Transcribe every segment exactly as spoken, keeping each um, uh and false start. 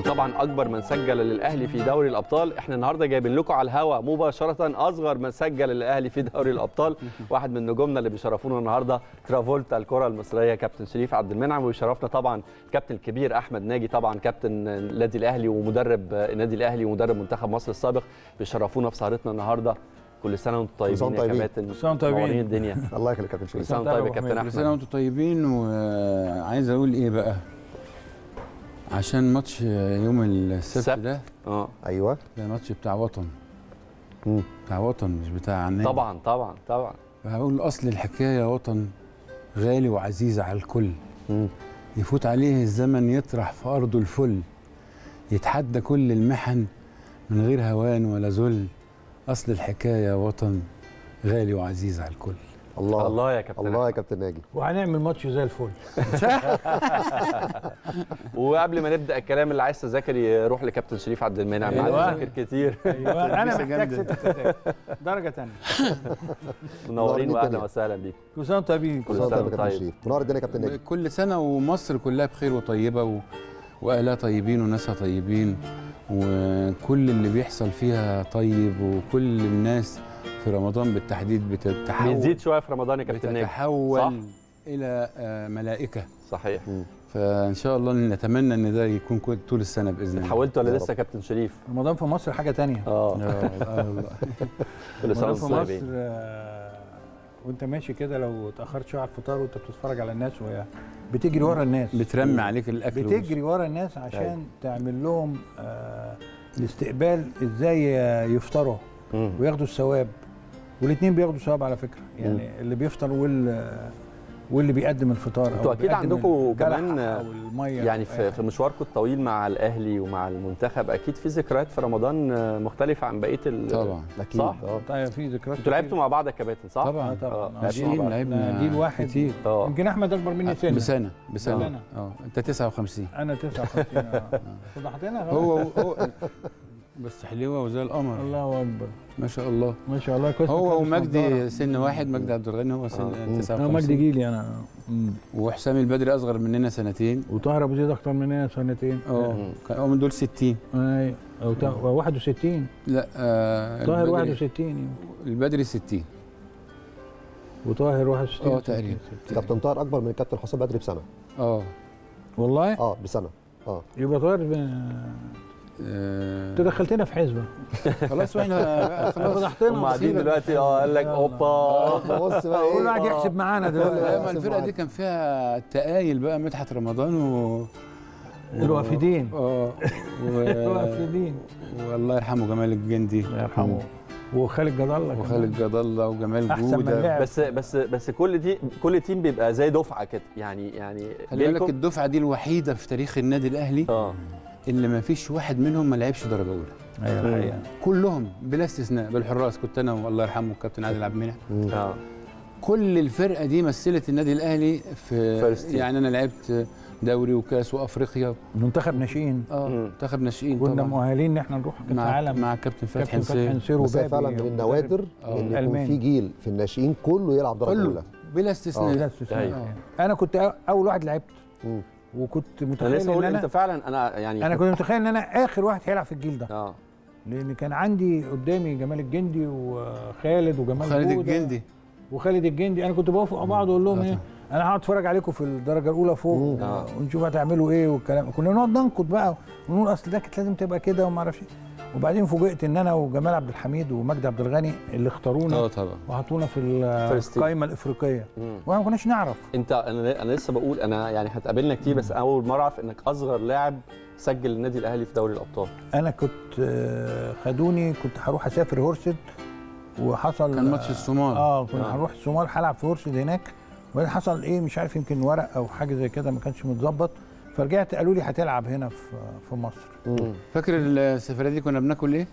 وطبعا اكبر من سجل للاهلي في دوري الابطال. احنا النهارده جايبين لكم على الهوا مباشره اصغر من سجل للاهلي في دوري الابطال، واحد من نجومنا اللي بيشرفونا النهارده ترافولتا الكره المصريه كابتن شريف عبد المنعم، ويشرفنا طبعا كابتن الكبير احمد ناجي، طبعا كابتن النادي الاهلي ومدرب النادي الاهلي ومدرب منتخب مصر السابق، بيشرفونا في سهرتنا النهارده. كل سنه وانتم طيبين يا كباتن، كل سنه وانتم طيبين الدنيا. الله يخليك يا كابتن شريف. كل سنه وانتم طيب يا كابتن احمد. كل سنه وانتم طيبين. وعايز اقول ايه بقى عشان ماتش يوم السبت ده. اه ايوه ده ماتش بتاع وطن. مم. بتاع وطن مش بتاع عناد. طبعا طبعا طبعا. فهقول اصل الحكايه وطن غالي وعزيز على الكل. مم. يفوت عليه الزمن يطرح في ارضه الفل، يتحدى كل المحن من غير هوان ولا ذل. اصل الحكايه وطن غالي وعزيز على الكل. الله الله يا كابتن الله يا كابتن ناجي. وهنعمل ماتش زي الفل. وقبل ما نبدا الكلام، اللي عايز تذاكر يروح لكابتن شريف عبد المنعم. أيوة. عايز تذاكر كتير. ايوه انا محتاج ست تذاكر درجه ثانيه. منورين واهلا وسهلا بيكم. كل سنه وانتم طيبين. كل سنه وانت طيب يا كابتن شريف. منور الدنيا يا كابتن ناجي. كل سنه ومصر كلها بخير وطيبه و... واهلها طيبين وناسها طيبين، وكل اللي بيحصل فيها طيب، وكل الناس في رمضان بالتحديد بتتحول بيزيد شويه في رمضان يا كابتن ناجي. بتتحول صح؟ الى ملائكه. صحيح. فان شاء الله نتمنى ان ده يكون طول السنه باذن الله. اتحولت ولا لسه يا كابتن شريف؟ رمضان في مصر حاجه ثانيه. اه والله. كل سنه رمضان وانتم في طيبين. مصر آه، وانت ماشي كده لو اتاخرت شويه على الفطار وانت بتتفرج على الناس وهي بتجري ورا الناس، بترمي عليك الاكل، بتجري ورا الناس عشان أيوة. تعمل لهم آه الاستقبال ازاي يفطروا وياخدوا الثواب، والاثنين بياخدوا ثواب على فكره، يعني مم. اللي بيفطر وال واللي بيقدم الفطار. انتوا اكيد عندكم كمان يعني في, في مشواركم الطويل مع الاهلي ومع المنتخب اكيد في ذكريات في رمضان مختلفه عن بقيه طبعا اكيد. صح؟ طيب في ذكريات. انتوا لعبتوا مع بعض يا كابتن صح؟ طبعا طبعا عشرين لعبنا جيل واحد كتير. يمكن احمد اكبر مني سنه بسنه بسنه اه انت تسعة وخمسين انا تسعة وخمسين. اه فضحتنا. هو هو بس حلوه وزي القمر. الله اكبر ما شاء الله ما شاء الله. هو ومجدي سن واحد، مجدي عبد الغني هو سن تسعة وخمسين. انا مجدي جيلي انا. وحسام البدري اصغر مننا سنتين، وطاهر ابو زيد اكتر مننا سنتين. اه هو من دول ستين. ايوه او واحد وستين. لا آه طاهر واحد وستين. البدري ستين وطاهر واحد وستين. اه تقريبا. كابتن طاهر اكبر من الكابتن حسام بدري بسنه. اه والله اه بسنه. اه يبقى طاهر ب... انت دخلتنا في حزبه. خلاص واحنا خلاص فضحتنا. هم قاعدين دلوقتي اه قال لك اوبا بص بقى كل واحد يحسب معانا دلوقتي. لا الفرقه دي كان فيها تقايل بقى، مدحت رمضان و الوافدين. اه الوافدين. والله يرحمه جمال الجندي. الله يرحمه. وخالد جد الله. وخالد جد الله وجمال جوده. بس بس بس كل دي كل تيم بيبقى زي دفعه كده، يعني يعني خلي بالك الدفعه دي الوحيده في تاريخ النادي الاهلي اه اللي ما فيش واحد منهم ما لعبش درجه اولى. ايوه الحقيقه كلهم بلا استثناء. بالحراس كنت انا والله يرحمه الكابتن عادل عبد المنعم. اه كل الفرقه دي مثلت النادي الاهلي في يعني انا لعبت دوري وكاس وافريقيا. منتخب ناشئين. اه منتخب ناشئين كنا مؤهلين ان احنا نروح كاس العالم مع كابتن فتحي نسير. بس فعلا من النوادر ان يكون في جيل في الناشئين كله يلعب درجه اولى بلا استثناء. بلا استثناء. انا كنت اول واحد لعبت وكنت متخيل انا ان انا انت فعلا انا يعني انا كنت متخيل ان انا اخر واحد هيلعب في الجيل ده. اه لان كان عندي قدامي جمال الجندي وخالد وجمال خالد الجندي وخالد الجندي. انا كنت بوافق بعض واقول لهم ايه انا هقعد اتفرج عليكم في الدرجه الاولى فوق آه. ونشوف هتعملوا ايه والكلام. كنا نقعد ننقد بقى ونقول اصل ده كانت لازم تبقى كده وما اعرفش ايه. وبعدين فوجئت ان انا وجمال عبد الحميد ومجدي عبد الغني اللي اختارونا اه طبعا وحطونا في القائمه الافريقيه واحنا ما كناش نعرف. انت انا انا لسه بقول انا يعني هتقابلنا كتير بس اول مره اعرف انك اصغر لاعب سجل النادي الاهلي في دوري الابطال. انا كنت خدوني كنت هروح اسافر هورسد وحصل كان ماتش الصومال. اه كنا هنروح الصومال هلعب في هورسد هناك، وبعدين حصل ايه مش عارف يمكن ورق او حاجه زي كده ما كانش متظبط، فرجعت قالوا لي هتلعب هنا في في مصر. مم. فاكر السفريه دي كنا بناكل ايه؟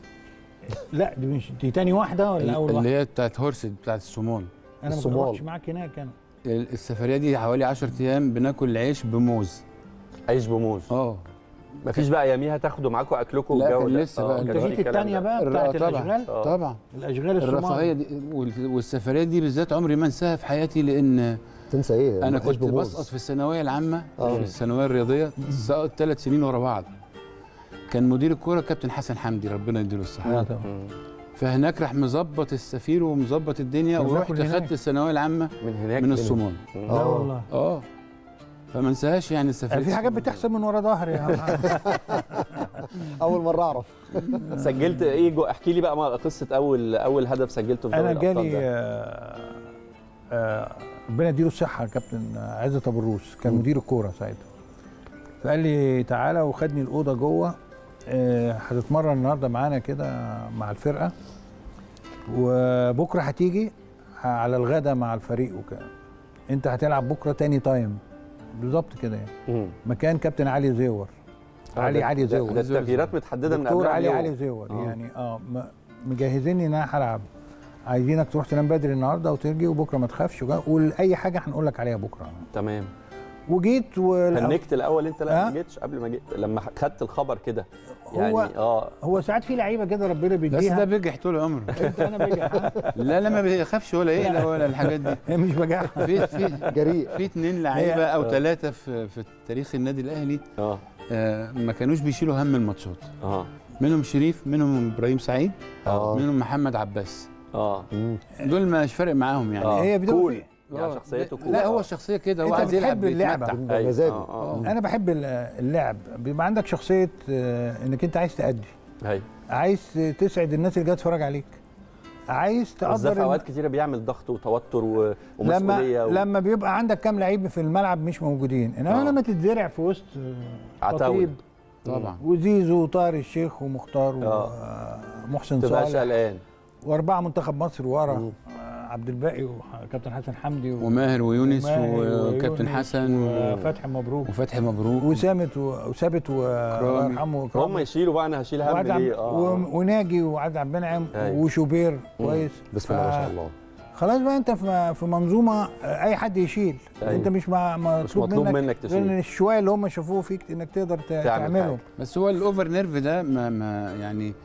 لا دي مش دي تاني واحده ولا اول واحده؟ اللي هي بتاعت هورسد بتاعت الصومال. انا ما بروحش معاك هناك. انا السفريه دي حوالي عشرة ايام بناكل عيش بموز. عيش بموز اه مفيش بقى اياميها تاخدوا معاكم اكلكم لا والجو كان لسه بقى. انت جيت الثانيه بقى بتاعت الاشغال. طبعا طبعا الاشغال الصومال الرفاهيه دي والسفريه دي بالذات عمري ما انساها في حياتي، لان تنسى ايه؟ انا كنت بسقط في الثانويه العامه أوه. في الثانويه الرياضيه سقطت ثلاث سنين ورا بعض. كان مدير الكوره كابتن حسن حمدي ربنا يديله الصحه. فهناك راح مظبط السفير ومظبط الدنيا، ورحت خدت الثانويه العامه من هناك من الصومال. لا والله. اه فما انساهاش يعني السفير. في حاجات بتحصل من ورا ظهري يا اول مره اعرف. سجلت ايه جو؟ احكي لي بقى قصه اول اول هدف سجلته في دوري انا الابطال. جالي آه آه ربنا يديله الصحه كابتن عزت ابو الروس، كان مدير الكوره ساعتها. فقال لي تعالى وخدني الاوضه جوه، هتتمرن آه النهارده معانا كده مع الفرقه، وبكره هتيجي على الغدا مع الفريق وكده. انت هتلعب بكره تاني تايم بالظبط كده يعني. مكان كابتن علي زيور. علي علي زيور. ده التغييرات متحدده من قبل. علي علي زيور آه. يعني اه مجهزيني ان انا هلعب، عايزينك تروح تنام بدري النهارده وترجي وبكره ما تخافش، واي حاجه هنقول لك عليها بكره. تمام. وجيت و فنكت الاول انت؟ لا ما جيتش قبل ما جيت، لما خدت الخبر كده يعني. هو اه هو ساعات في لعيبه كده ربنا بيديها. بس ده بيجح طول عمره. انت انا بجح. لا لا ما بيخافش ولا ايه ولا الحاجات دي. مش بجح. في في جريء. في اثنين لعيبه او ثلاثه في في تاريخ النادي الاهلي اه ما كانوش بيشيلوا هم الماتشات. اه منهم شريف، منهم ابراهيم سعيد، اه منهم محمد عباس. اه دول مش فارق معاهم يعني. هي كول يعني شخصيته كول. لا هو الشخصيه كده، هو عايز يلعب اللعبه بمزاجه. آه آه. انا بحب اللعب، بيبقى عندك شخصيه انك انت عايز تأدي، ايوه عايز تسعد الناس اللي جايه تتفرج عليك، عايز تقدر. في اوقات كتيره بيعمل ضغط وتوتر ومسؤوليه. لما و... لما بيبقى عندك كام لعيب في الملعب مش موجودين، انما آه. لما تتزرع في وسط خطيب طبعا وزيزو وطاهر الشيخ ومختار ومحسن صالح، تبقاش قلقان، واربعه منتخب مصر ورا، عبد الباقي وكابتن حسن حمدي وماهر ويونس وكابتن حسن وفتحي مبروك وفتحي مبروك وسامت وثابت الله يرحمه. هم يشيلوا بقى، انا هشيل هم ليه؟ اه وناجي وعبد عبد المنعم وشوبير كويس. بسم الله ما شاء الله. خلاص بقى انت في منظومه اي حد يشيل. أيوة. انت مش مطلوب منك, منك تشيل، لان الشويه اللي هم شافوه فيك انك تقدر تعمله. بس هو الاوفر نيرف ده ما, ما يعني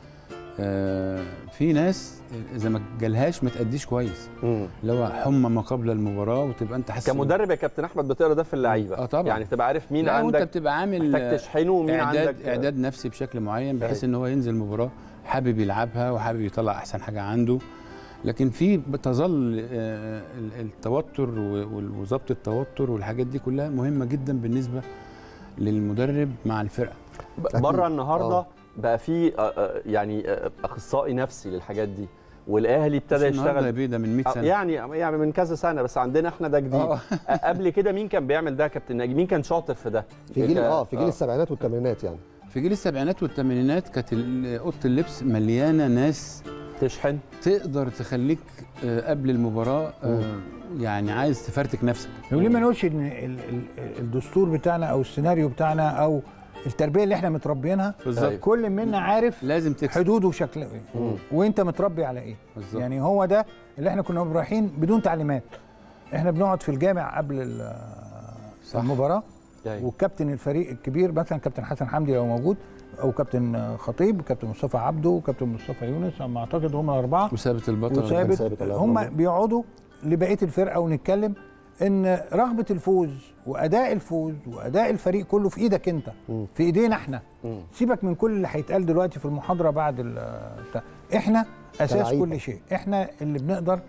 آه في ناس اذا ما جالهاش ما تأديش كويس، اللي هو حمى ما قبل المباراه، وتبقى انت حاسس كمدرب يا كابتن احمد بتقرا ده في اللعيبه. اه طبعا، يعني تبقى عارف مين عندك، وانت بتبقى عامل محتاج تشحنه، ومين إعداد عندك اعداد نفسي بشكل معين بحيث ان هو ينزل المباراه حابب يلعبها وحابب يطلع احسن حاجه عنده. لكن في بتظل التوتر وضبط التوتر والحاجات دي كلها مهمه جدا بالنسبه للمدرب مع الفرقه. بره النهارده آه. بقى في يعني اخصائي نفسي للحاجات دي، والاهلي ابتدى يشتغل ده من مئة سنه يعني يعني من كذا سنه، بس عندنا احنا ده جديد. قبل كده مين كان بيعمل ده يا كابتن ناجي؟ مين كان شاطر في ده في جيل اه في جيل آه. السبعينات والثمانينات؟ يعني في جيل السبعينات والثمانينات كانت اوضه اللبس مليانه ناس تشحن، تقدر تخليك قبل المباراه يعني عايز تفرتك نفسك. وليه ما نقولش ان الدستور بتاعنا او السيناريو بتاعنا او التربيه اللي احنا متربيينها كل منا عارف لازم تكسب حدوده وشكله ايه وانت متربي على ايه بالزبط. يعني هو ده اللي احنا كنا رايحين بدون تعليمات. احنا بنقعد في الجامع قبل المباراه، والكابتن الفريق الكبير مثلا كابتن حسن حمدي لو موجود، او كابتن خطيب، كابتن مصطفى عبده، وكابتن مصطفى يونس، اما اعتقد هم الاربعه، وثابت البطل، وثابت هم بيقعدوا لبقيه الفرقه ونتكلم ان رغبه الفوز واداء الفوز واداء الفريق كله في ايدك انت، في ايدينا احنا. سيبك من كل اللي هيتقال دلوقتي في المحاضره بعد احنا اساس كل شيء، احنا اللي بنقدر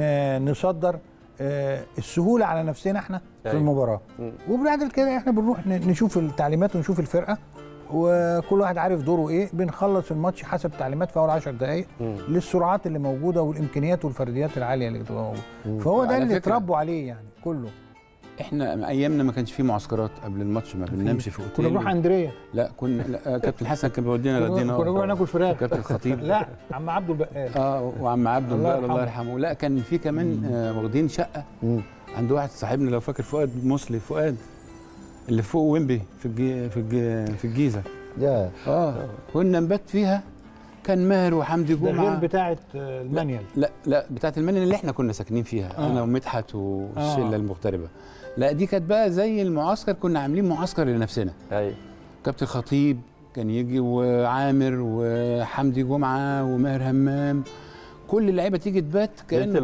نصدر السهوله على نفسنا احنا في المباراه. وبعد كده احنا بنروح نشوف التعليمات ونشوف الفرقه، وكل واحد عارف دوره ايه، بنخلص الماتش حسب تعليمات في اول عشر دقائق للسرعات اللي موجوده والامكانيات والفرديات العاليه اللي بتبقى موجوده. فهو ده اللي اتربوا عليه يعني كله. احنا ايامنا ما كانش في معسكرات قبل الماتش، ما بننامش في اوتيل، كنا بنروح اندريه. لا كنا لا كابتن حسن كان بيودينا يودينا كنا بنروح ناكل فراخ. كابتن الخطيب لا عم عبده البقال. اه وعم عبده البقال الله يرحمه. لا كان في كمان آه واخدين شقه عند واحد صاحبنا لو فاكر، فؤاد مصلي، فؤاد اللي فوق ويمبي في الجي في الجي في الجيزه. يا اه كنا نبات فيها. كان ماهر وحمدي جمعه. غير بتاعه المانيال. لا لا بتاعه المانيال اللي احنا كنا ساكنين فيها. آه. انا ومدحت والشله آه. المغتربه. لا دي كانت بقى زي المعسكر، كنا عاملين معسكر لنفسنا. ايوه كابتن خطيب كان يجي، وعامر وحمدي جمعه وماهر همام، كل اللعيبه تيجي تبات كان ليله الماتش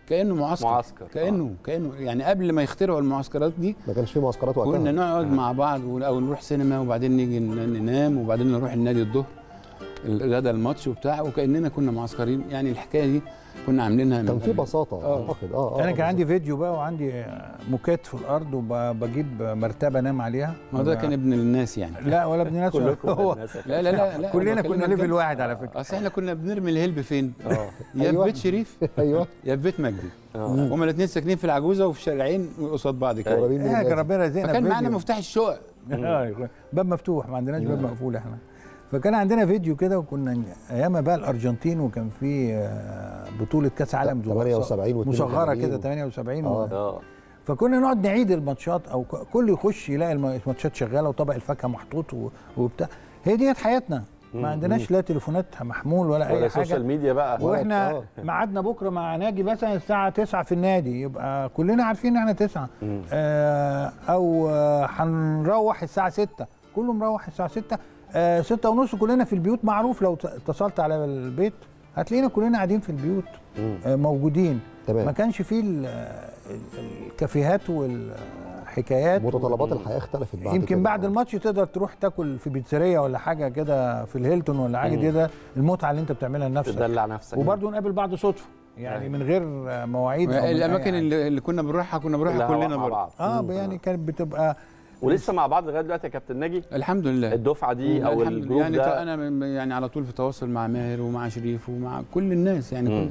كانه معسكر معسكر كانه آه. كانه يعني قبل ما يخترعوا المعسكرات دي ما كانش في معسكرات وقتها. كنا نقعد مع بعض او نروح سينما وبعدين نيجي ننام وبعدين نروح النادي الظهر الغدا الماتش وبتاع وكاننا كنا معسكرين. يعني الحكايه دي كنا عاملينها كان في بساطه اعتقد. اه اه انا كان عندي فيديو بقى وعندي موكات في الارض وبجيب مرتبه انام عليها. ما ده كان ابن الناس يعني. لا ولا ابن الناس كلكم هو لا لا لا, لا كلنا كنا ليفل واحد على فكره. اصل احنا كنا بنرمي الهلب فين؟ اه يا في بيت شريف ايوه يا في بيت مجدي. اه هما الاثنين ساكنين في العجوزه وفي شارعين قصاد بعض كده. قريبين من ايه النادي. ربنا رزقنا فكان معانا بفيديو. مفتاح الشقق. باب مفتوح، ما عندناش باب مقفول احنا. فكان عندنا فيديو كده وكنا ايام بقى الارجنتين وكان في بطوله كاس عالم ثمانية وسبعين مصغره كده ثمانية وسبعين آه. اه فكنا نقعد نعيد الماتشات او كل يخش يلاقي الماتشات شغاله وطبق الفاكهه محطوط وبتاع. هي ديت حياتنا، ما عندناش لا تليفونات محمول ولا, ولا اي حاجه سوشيال ميديا بقى. واحنا ميعادنا بكره مع ناجي مثلا الساعه تسعة في النادي، يبقى كلنا عارفين ان احنا تسعة آه او هنروح آه الساعه ستة، كله مروح الساعه ستة آه ستة ونص كلنا في البيوت. معروف لو اتصلت على البيت هتلاقينا كلنا قاعدين في البيوت آه موجودين. تمام. ما كانش فيه الكافيهات والحكايات. متطلبات الحياه اختلفت بعد يمكن كده. بعد الماتش تقدر تروح تاكل في بيتزاريه ولا حاجه كده في الهيلتون ولا حاجه. دي ده المتعه اللي انت بتعملها لنفسك، تدلع نفسك وبرضه نقابل بعض صدفه يعني من غير مواعيد. الاماكن اللي, اللي كنا بنروحها كنا بنروحها كلنا مع بعض. اه يعني كانت بتبقى ولسه مع بعض لغايه دلوقتي يا كابتن ناجي. الحمد لله الدفعه دي او الجروب يعني ده انا يعني على طول في تواصل مع ماهر ومع شريف ومع كل الناس يعني.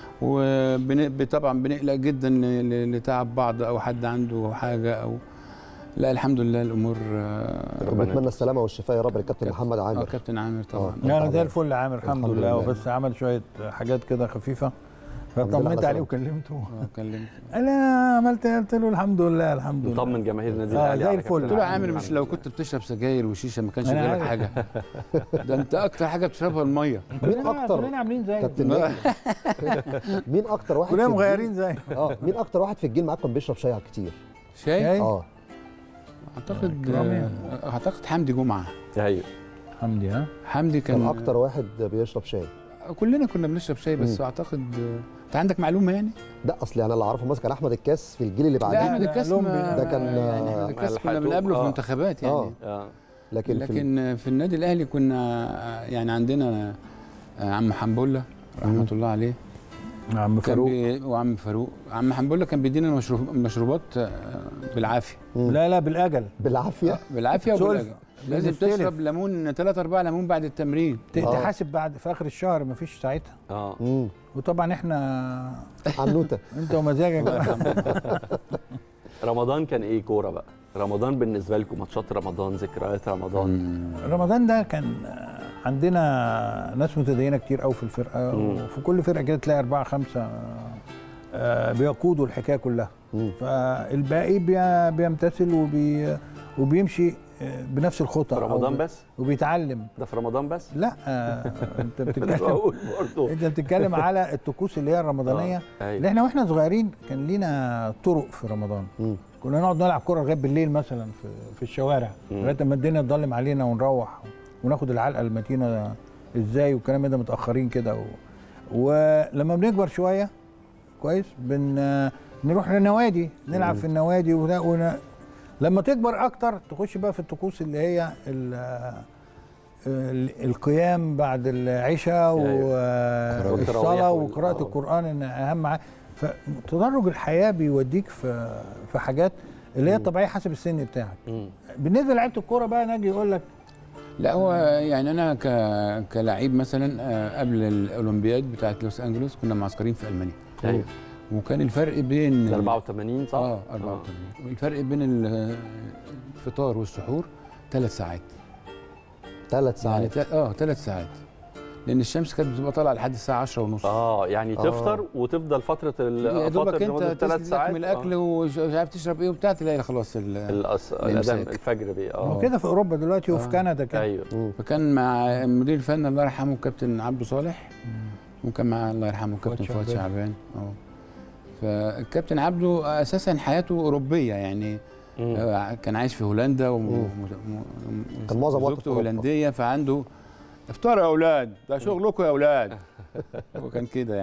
وطبعا بنقلق جدا لتعب بعض او حد عنده حاجه او لا. الحمد لله الامور بنتمنى السلامه والشفاء يا رب للكابتن محمد عامر. اه كابتن عامر طبعا. لا زي الفل عامر الحمد لله، وبس عمل شويه حاجات كده خفيفه فطمنت عليه وكلمته. اه كلمته انا عملت قلت له الحمد لله الحمد لله. مطمن جماهير النادي آه الاهلي زي الفل. قلت له عامر مش لو كنت بتشرب سجاير وشيشه ما كانش جالك حاجه. ده انت اكتر حاجه بتشربها الميه. مين اكتر كلنا عاملين زي كابتن مين اكتر واحد كلنا مغيرين زي اه مين اكتر واحد في الجيل معاك كان بيشرب شاي كتير؟ شاي؟ اه اعتقد اعتقد حمدي جمعه. ايوه حمدي. ها حمدي كان كان اكتر واحد بيشرب شاي. كلنا كنا بنشرب شاي بس م. اعتقد انت عندك معلومه يعني؟ لا اصل انا اللي اعرفه مثلا كان احمد الكاس في الجيل اللي بعديه. لا احمد الكاس ده كان يعني احمد الكاس كنا بنقابله في منتخبات يعني. اه, آه. لكن لكن في, في النادي الاهلي كنا يعني عندنا عم حنبله رحمه الله عليه، عم فاروق وعم فاروق. عم حنبله كان بيدينا مشروب مشروبات بالعافيه. لا لا بالاجل. بالعافيه بالعافيه وبالاجل. لازم تشرب ليمون ثلاثة أربعة ليمون بعد التمرين. تحاسب بعد في اخر الشهر مفيش ساعتها. اه وطبعا احنا عنوته انت ومزاجك. رمضان كان ايه كوره بقى؟ رمضان بالنسبه لكم ماتشات رمضان، ذكريات رمضان. مم. رمضان ده كان عندنا ناس متدينه كتير قوي في الفرقه. مم. وفي كل فرقه كده تلاقي اربعه خمسه بيقودوا الحكايه كلها. مم. فالباقي بيمتثل وبي وبيمشي بنفس الخطى. في رمضان بس؟ وبيتعلم. ده في رمضان بس؟ لا آه انت بتتكلم انت بتتكلم على الطقوس اللي هي الرمضانيه. آه. اللي احنا واحنا صغيرين كان لينا طرق في رمضان. م. كنا نقعد نلعب كوره لغايه بالليل مثلا في في الشوارع لغايه اما الدنيا تضلم علينا ونروح وناخد العلقه المتينه ازاي والكلام ده متاخرين كده. و... ولما بنكبر شويه كويس بن نروح للنوادي نلعب م. في النوادي ونا... ونا... لما تكبر اكتر تخش بقى في الطقوس اللي هي القيام بعد العشاء والصلاه وقراءه القران ان اهم حاجه. فتدرج الحياه بيوديك في في حاجات اللي هي طبيعيه حسب السن بتاعك. بالنسبه لعيبه الكوره بقى ناجي يقول لك لا هو يعني انا ك كلاعب مثلا قبل الاولمبياد بتاعت لوس انجلوس كنا معسكرين في المانيا. ايوه وكان الفرق بين أربعة وثمانين صح؟ اه أربعة وثمانين. والفرق بين الفطار والسحور ثلاث ساعات. ثلاث ساعات يعني اه ثلاث ساعات لان الشمس كانت بتبقى طالعه لحد الساعه عشرة ونص. اه يعني تفطر آه. وتفضل فتره الفطار لمده ثلاث ساعات من الاكل. آه. ومش عارف تشرب ايه وبتاع تلاقي خلاص الاذان الفجر بيه. اه وكده في اوروبا دلوقتي وفي آه. كندا كده. ايوه. فكان مع المدير الفني الله يرحمه الكابتن عبده صالح وكان مع الله يرحمه الكابتن فؤاد شعبان. اه فالكابتن عبده اساسا حياته اوروبيه يعني. مم. كان عايش في هولندا و كان معظم وقته زوجته هولنديه فعنده افطار يا اولاد ده شغلكم يا اولاد. هو كان كده يعني.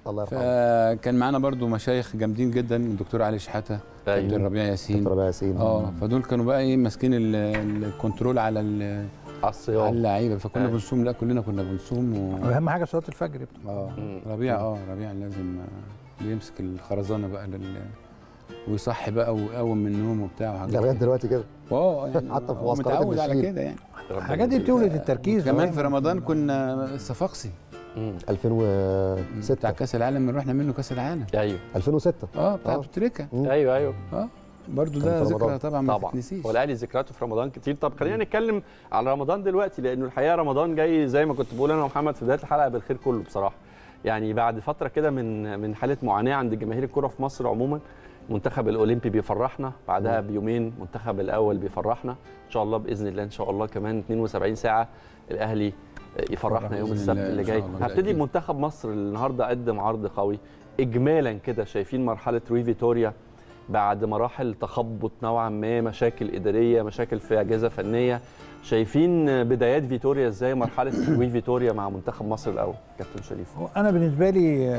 الله يرحمه. فكان معانا برضو مشايخ جامدين جدا، الدكتور علي شحاته، أيوة. كابتن ربيع ياسين، كابتن ربيع ياسين اه فدول كانوا بقى ايه ماسكين الكنترول على على الصيام على اللعيبه، فكنا أيوة. بنصوم. لا كلنا كنا بنصوم و... واهم حاجه صلاه الفجر. اه ربيع اه ربيع لازم بيمسك الخرزانه بقى لل... ويصحي بقى ويقوم من النوم وبتاع وحاجات لغايه دلوقتي كده اه يعني حتى في هو معسكرات متعود على الناشئين. كده يعني. الحاجات دي بتولد التركيز. كمان في رمضان كنا الصفاقسي ألفين وستة بتاع كاس العالم اللي رحنا منه كاس العالم. ايوه ألفين وستة اه بتاع آه. ابو تريكه. ايوه ايوه اه برضه كان ده في ذكرى رمضان. طبعا ما طبعا تتنسيش. والاهلي ذكرياته في رمضان كتير. طب خلينا نتكلم على رمضان دلوقتي، لانه الحقيقه رمضان جاي زي ما كنت بقول انا ومحمد في بدايه الحلقه بالخير كله بصراحه. يعني بعد فتره كده من من حاله معاناه عند جماهير الكره في مصر عموما، المنتخب الاولمبي بيفرحنا، بعدها بيومين المنتخب الاول بيفرحنا، ان شاء الله باذن الله ان شاء الله كمان اثنين وسبعين ساعه الاهلي يفرحنا يوم السبت اللي جاي. هبتدي بمنتخب مصر اللي النهارده قدم عرض قوي. اجمالا كده شايفين مرحله روي فيتوريا بعد مراحل تخبط نوعا ما، مشاكل اداريه، مشاكل في اجهزه فنيه، شايفين بدايات فيتوريا ازاي، مرحله روي فيتوريا مع منتخب مصر الاول كابتن شريف؟ انا بالنسبه لي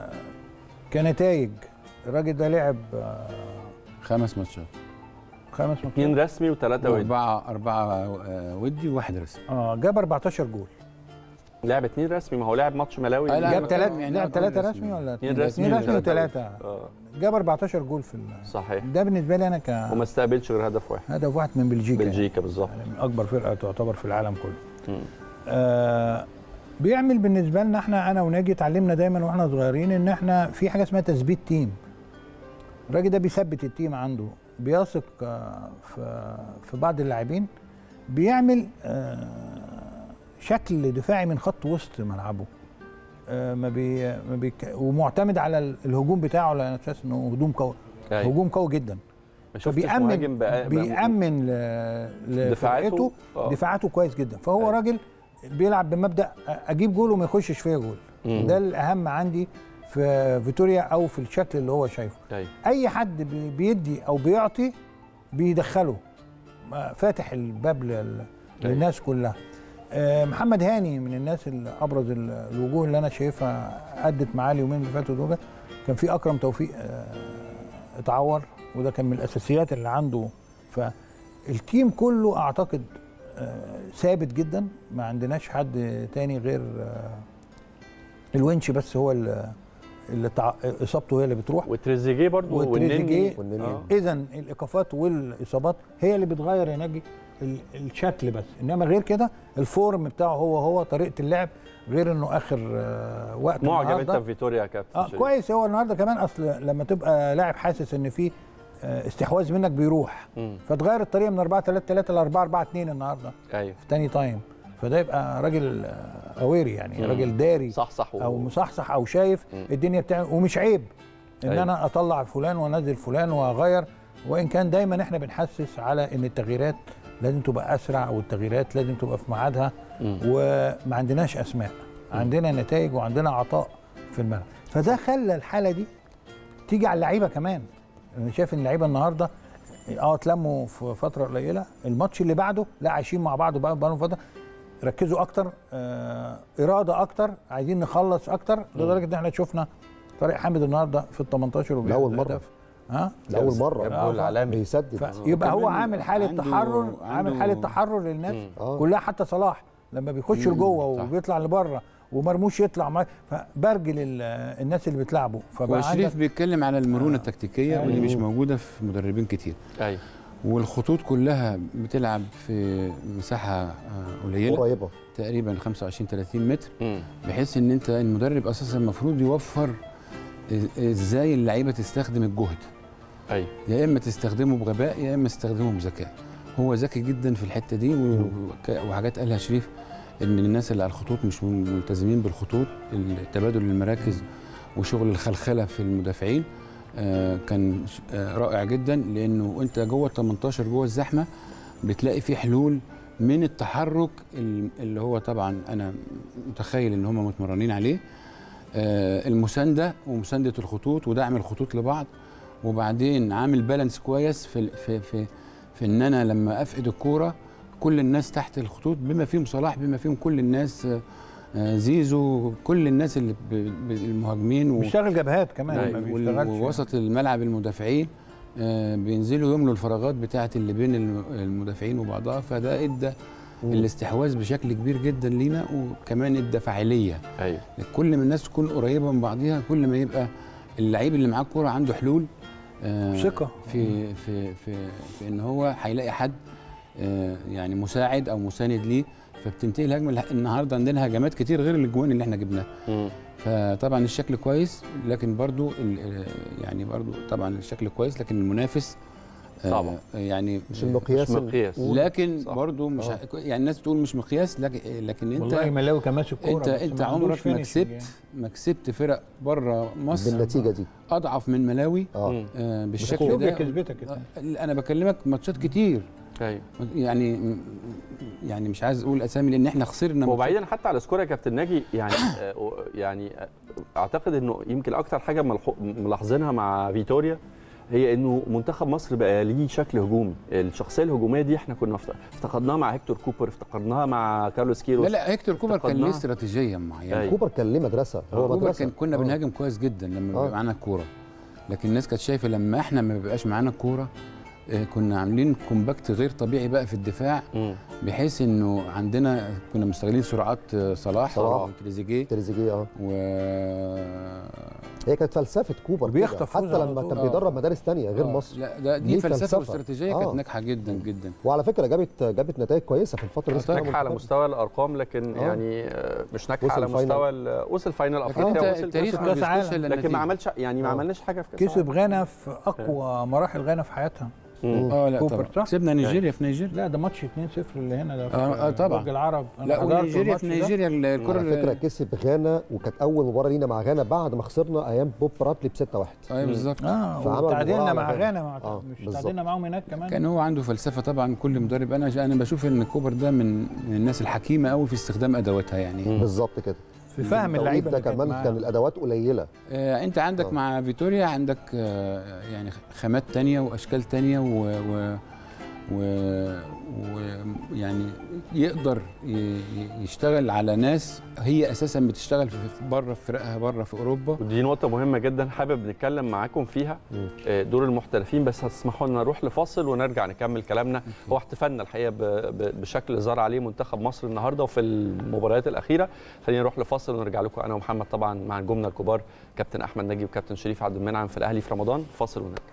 كنتائج الراجل ده لعب خمس ماتشات، خمس ماتشات، اثنين رسمي وثلاثه ودي، أربعة أربعة ودي وواحد رسمي. اه جاب أربعتاشر جول. لعب اثنين رسمي، ما هو لعب ماتش ملاوي. جاب ثلاثة يعني لعب ثلاثة رسمي ولا اثنين رسمي اثنين رسمي وثلاثة. اه جاب أربعتاشر جول في صحيح. ده بالنسبه لي انا ك وما استقبلش غير هدف واحد. هدف واحد من بلجيكا. بلجيكا بالظبط. يعني من اكبر فرقه تعتبر في العالم كله. آه بيعمل بالنسبه لنا احنا، انا وناجي اتعلمنا دايما واحنا صغيرين ان احنا في حاجه اسمها تثبيت تيم. الراجل ده بيثبت التيم عنده، بيثق آه في في بعض اللاعبين، بيعمل آه شكل دفاعي من خط وسط ملعبه. آه ما بي ما بي ومعتمد على الهجوم بتاعه على اساس انه هجوم قوي. أي. هجوم قوي جدا. فبيأمن بيأمن لفرقته دفاعاته كويس جدا. فهو أي. راجل بيلعب بمبدأ اجيب جول وما يخشش فيا جول. ده الاهم عندي في فيتوريا او في الشكل اللي هو شايفه. أي. اي حد بيدي او بيعطي بيدخله، فاتح الباب للناس كلها. محمد هاني من الناس اللي ابرز الوجوه اللي انا شايفها ادت معاه اليومين اللي فاتوا دول. كان في اكرم توفيق اتعور، وده كان من الاساسيات اللي عنده. فالتيم كله اعتقد ثابت جدا، ما عندناش حد تاني غير الونش بس هو اللي تع... اصابته هي اللي بتروح، وتريزيجيه برضه وتريزيجيه. اذا الايقافات والاصابات هي اللي بتغير يا ناجي الشكل بس، انما غير كده الفورم بتاعه هو هو طريقه اللعب، غير انه اخر وقت معجب انت في فيتوريا يا كابتن؟ اه كويس. هو النهارده كمان اصل لما تبقى لاعب حاسس ان في استحواذ منك بيروح، مم. فتغير الطريقه من أربعة ثلاثة ثلاثة ل أربعة أربعة اثنين النهارده. ايوه في ثاني تايم، فده يبقى راجل اويري يعني، مم. راجل داري صح صح او مصحصح او شايف مم. الدنيا بتاعه. ومش عيب ان أيوة. انا اطلع فلان وانزل فلان واغير، وان كان دايما احنا بنحسس على ان التغييرات لازم تبقى اسرع، والتغييرات لازم تبقى في ميعادها، وما عندناش اسماء، مم. عندنا نتائج وعندنا عطاء في الملعب. فده خلى الحاله دي تيجي على اللعيبه كمان. انا شايف ان اللعيبه النهارده اه اتلموا في فتره قليله، الماتش اللي بعده لا عايشين مع بعض بقى بقى فتره، ركزوا اكتر، آه اراده اكتر، عايزين نخلص اكتر، لدرجه ان احنا شفنا طارق حامد النهارده في ال تمنتاشر لاول مره. ها لاول مره جول عالمي بيسدد. يبقى هو عامل حاله تحرر، عامل حاله تحرر للناس آه. كلها. حتى صلاح لما بيخش لجوه وبيطلع لبره ومرموش يطلع معاه، فبرجل الناس اللي بتلعبوا. وشريف بيتكلم على المرونه التكتيكيه آه. واللي مش موجوده في مدربين كتير. ايوه والخطوط كلها بتلعب في مساحه قليله قريبه تقريبا خمسة وعشرين ثلاثين متر، بحيث ان انت المدرب اساسا المفروض يوفر ازاي اللعيبه تستخدم الجهد. ايوه يا اما تستخدمه بغباء يا اما تستخدمه بذكاء. هو ذكي جدا في الحته دي، وحاجات قالها شريف ان الناس اللي على الخطوط مش ملتزمين بالخطوط، تبادل المراكز وشغل الخلخله في المدافعين آه كان آه رائع جدا، لانه انت جوه ال تمنتاشر جوه الزحمه بتلاقي في حلول من التحرك اللي هو طبعا انا متخيل ان هم متمرنين عليه، آه المسانده ومسانده الخطوط ودعم الخطوط لبعض، وبعدين عامل بالانس كويس في في في, في ان انا لما افقد الكوره كل الناس تحت الخطوط بما فيهم صلاح بما فيهم كل الناس زيزو، كل الناس اللي المهاجمين بيشتغل جبهات كمان، ما بيشتغلش ووسط الملعب المدافعين بينزلوا يملوا الفراغات بتاعه اللي بين المدافعين وبعضها، فده ادى الاستحواذ بشكل كبير جدا لينا، وكمان ادى فاعليه. ايوه كل ما الناس تكون قريبه من بعضيها كل ما يبقى اللعيب اللي معاه الكوره عنده حلول ثقه في في في في ان هو هيلاقي حد يعني مساعد او مساند ليه، فبتنتهي الهجمه. النهارده عندنا هجمات كتير غير الاجوان اللي احنا جبناها، فطبعا الشكل كويس، لكن برضو يعني برضو طبعا الشكل كويس، لكن المنافس طبعا يعني مش المقياس، مش مقياس، لكن صح. برضو مش آه. يعني الناس بتقول مش مقياس، لكن لكن انت والله ملاوي كان ماسك كوره، انت انت عمرك ما كسبت يعني. ما كسبت فرق بره مصر بالنتيجه دي اضعف من ملاوي اه, آه بالشكل ده. كسبتك آه انا بكلمك ماتشات كتير ايوه يعني يعني مش عايز اقول اسامي لان احنا خسرنا. وبعيدا حتى على سكور يا كابتن ناجي، يعني يعني اعتقد انه يمكن اكتر حاجه ملاحظينها مع فيتوريا هي انه منتخب مصر بقى ليه شكل هجومي. الشخصيه الهجوميه دي احنا كنا افتقدناها مع هيكتور كوبر، افتقدناها مع كارلوس كيروش. لا لا هيكتور كوبر كان ليه استراتيجيه معينه. يعني كوبر كان ليه مدرسه، هو كوبر مدرسه. كان كنا بنهاجم كويس جدا لما بيبقى معانا الكوره، لكن الناس كانت شايفه لما احنا ما بيبقاش معانا الكوره كنا عاملين كومباكت غير طبيعي بقى في الدفاع، م. بحيث انه عندنا كنا مستغلين سرعات صلاح وتريزيجيه تريزيجيه اه و هي كانت فلسفه كوبر بيخطف حتى لما كان بيدرب مدارس ثانيه غير آه. مصر. لا ده دي فلسفه واستراتيجيه آه. كانت ناجحه جدا جدا، وعلى فكره جابت جابت نتائج كويسه في الفتره دي. ناجحه على مستوى الارقام، لكن آه. يعني مش ناجحه على مستوى وصل فاينل افريقيا، وصل التاريخ ما بيذكرش، لكن ما عملش يعني ما عملناش حاجه في كاس كسب غانا في اقوى مراحل غانا في حياتها. اه لا طبعا كسبنا نيجيريا في نيجيريا. لا ده ماتش اتنين صفر اللي هنا ده اه طبعا برج العرب. لا نيجيريا في نيجيريا الكره على فكره كسب غانا، وكانت اول مباراه لينا مع غانا بعد ما خسرنا ايام بوب براتلي ب ستة واحد. ايوه بالظبط. اه وتعادلنا مع غانا مع آه مش تعادلنا معاهم هناك كمان. كان هو عنده فلسفه طبعا كل مدرب. انا انا بشوف ان كوبر ده من الناس الحكيمه قوي في استخدام ادواتها يعني. بالظبط كده، في فهم اللعيبه ده كمان كان, كان الادوات قليله. آه انت عندك آه. مع فيتوريا عندك آه يعني خامات تانية واشكال تانية و, و ويعني يقدر يشتغل على ناس هي اساسا بتشتغل في بره في فرقها بره في اوروبا. ودي نقطه مهمه جدا حابب نتكلم معاكم فيها، دور المحترفين. بس هتسمحوا لنا نروح لفاصل ونرجع نكمل كلامنا. هو احتفالنا الحقيقه بشكل ظهر عليه منتخب مصر النهارده وفي المباريات الاخيره. خلينا نروح لفاصل ونرجع لكم انا ومحمد طبعا مع نجومنا الكبار كابتن احمد ناجي وكابتن شريف عبد المنعم في الاهلي في رمضان. فاصل ونرجع.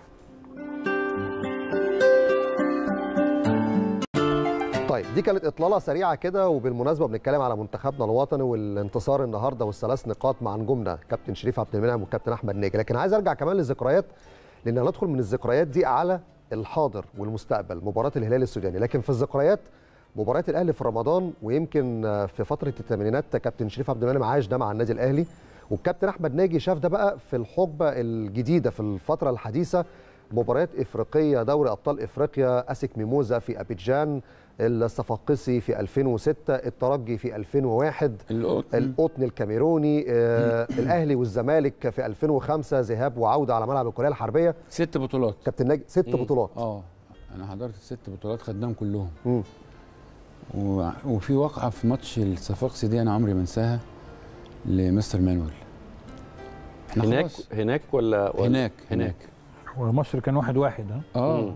طيب دي كانت اطلاله سريعه كده، وبالمناسبه بنتكلم على منتخبنا الوطني والانتصار النهارده والثلاث نقاط مع نجومنا كابتن شريف عبد المنعم والكابتن احمد ناجي. لكن عايز ارجع كمان للذكريات، لان هندخل من الذكريات دي على الحاضر والمستقبل، مباراه الهلال السوداني. لكن في الذكريات مباراه الاهلي في رمضان، ويمكن في فتره الثمانينات كابتن شريف عبد المنعم عاش ده مع النادي الاهلي، والكابتن احمد ناجي شاف ده بقى في الحقبه الجديده في الفتره الحديثه، مباريات افريقيه، دوري ابطال افريقيا، اسك ميموزا في ابيجان، الصفاقسي في ألفين وستة، الترجي في ألفين وواحد، القطن, القطن الكاميروني، آه الاهلي والزمالك في ألفين وخمسة، ذهاب وعوده على ملعب الكليه الحربيه. ست بطولات كابتن ناجي، ست مم. بطولات. اه انا حضرت الست بطولات خدناهم كلهم. مم. و... وفي واقعه في ماتش الصفاقسي دي انا عمري ما انساها لمستر مانويل. احنا هناك خلاص. هناك ولا, ولا هناك هناك ومصر كان واحد واحد ها اه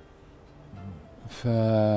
ف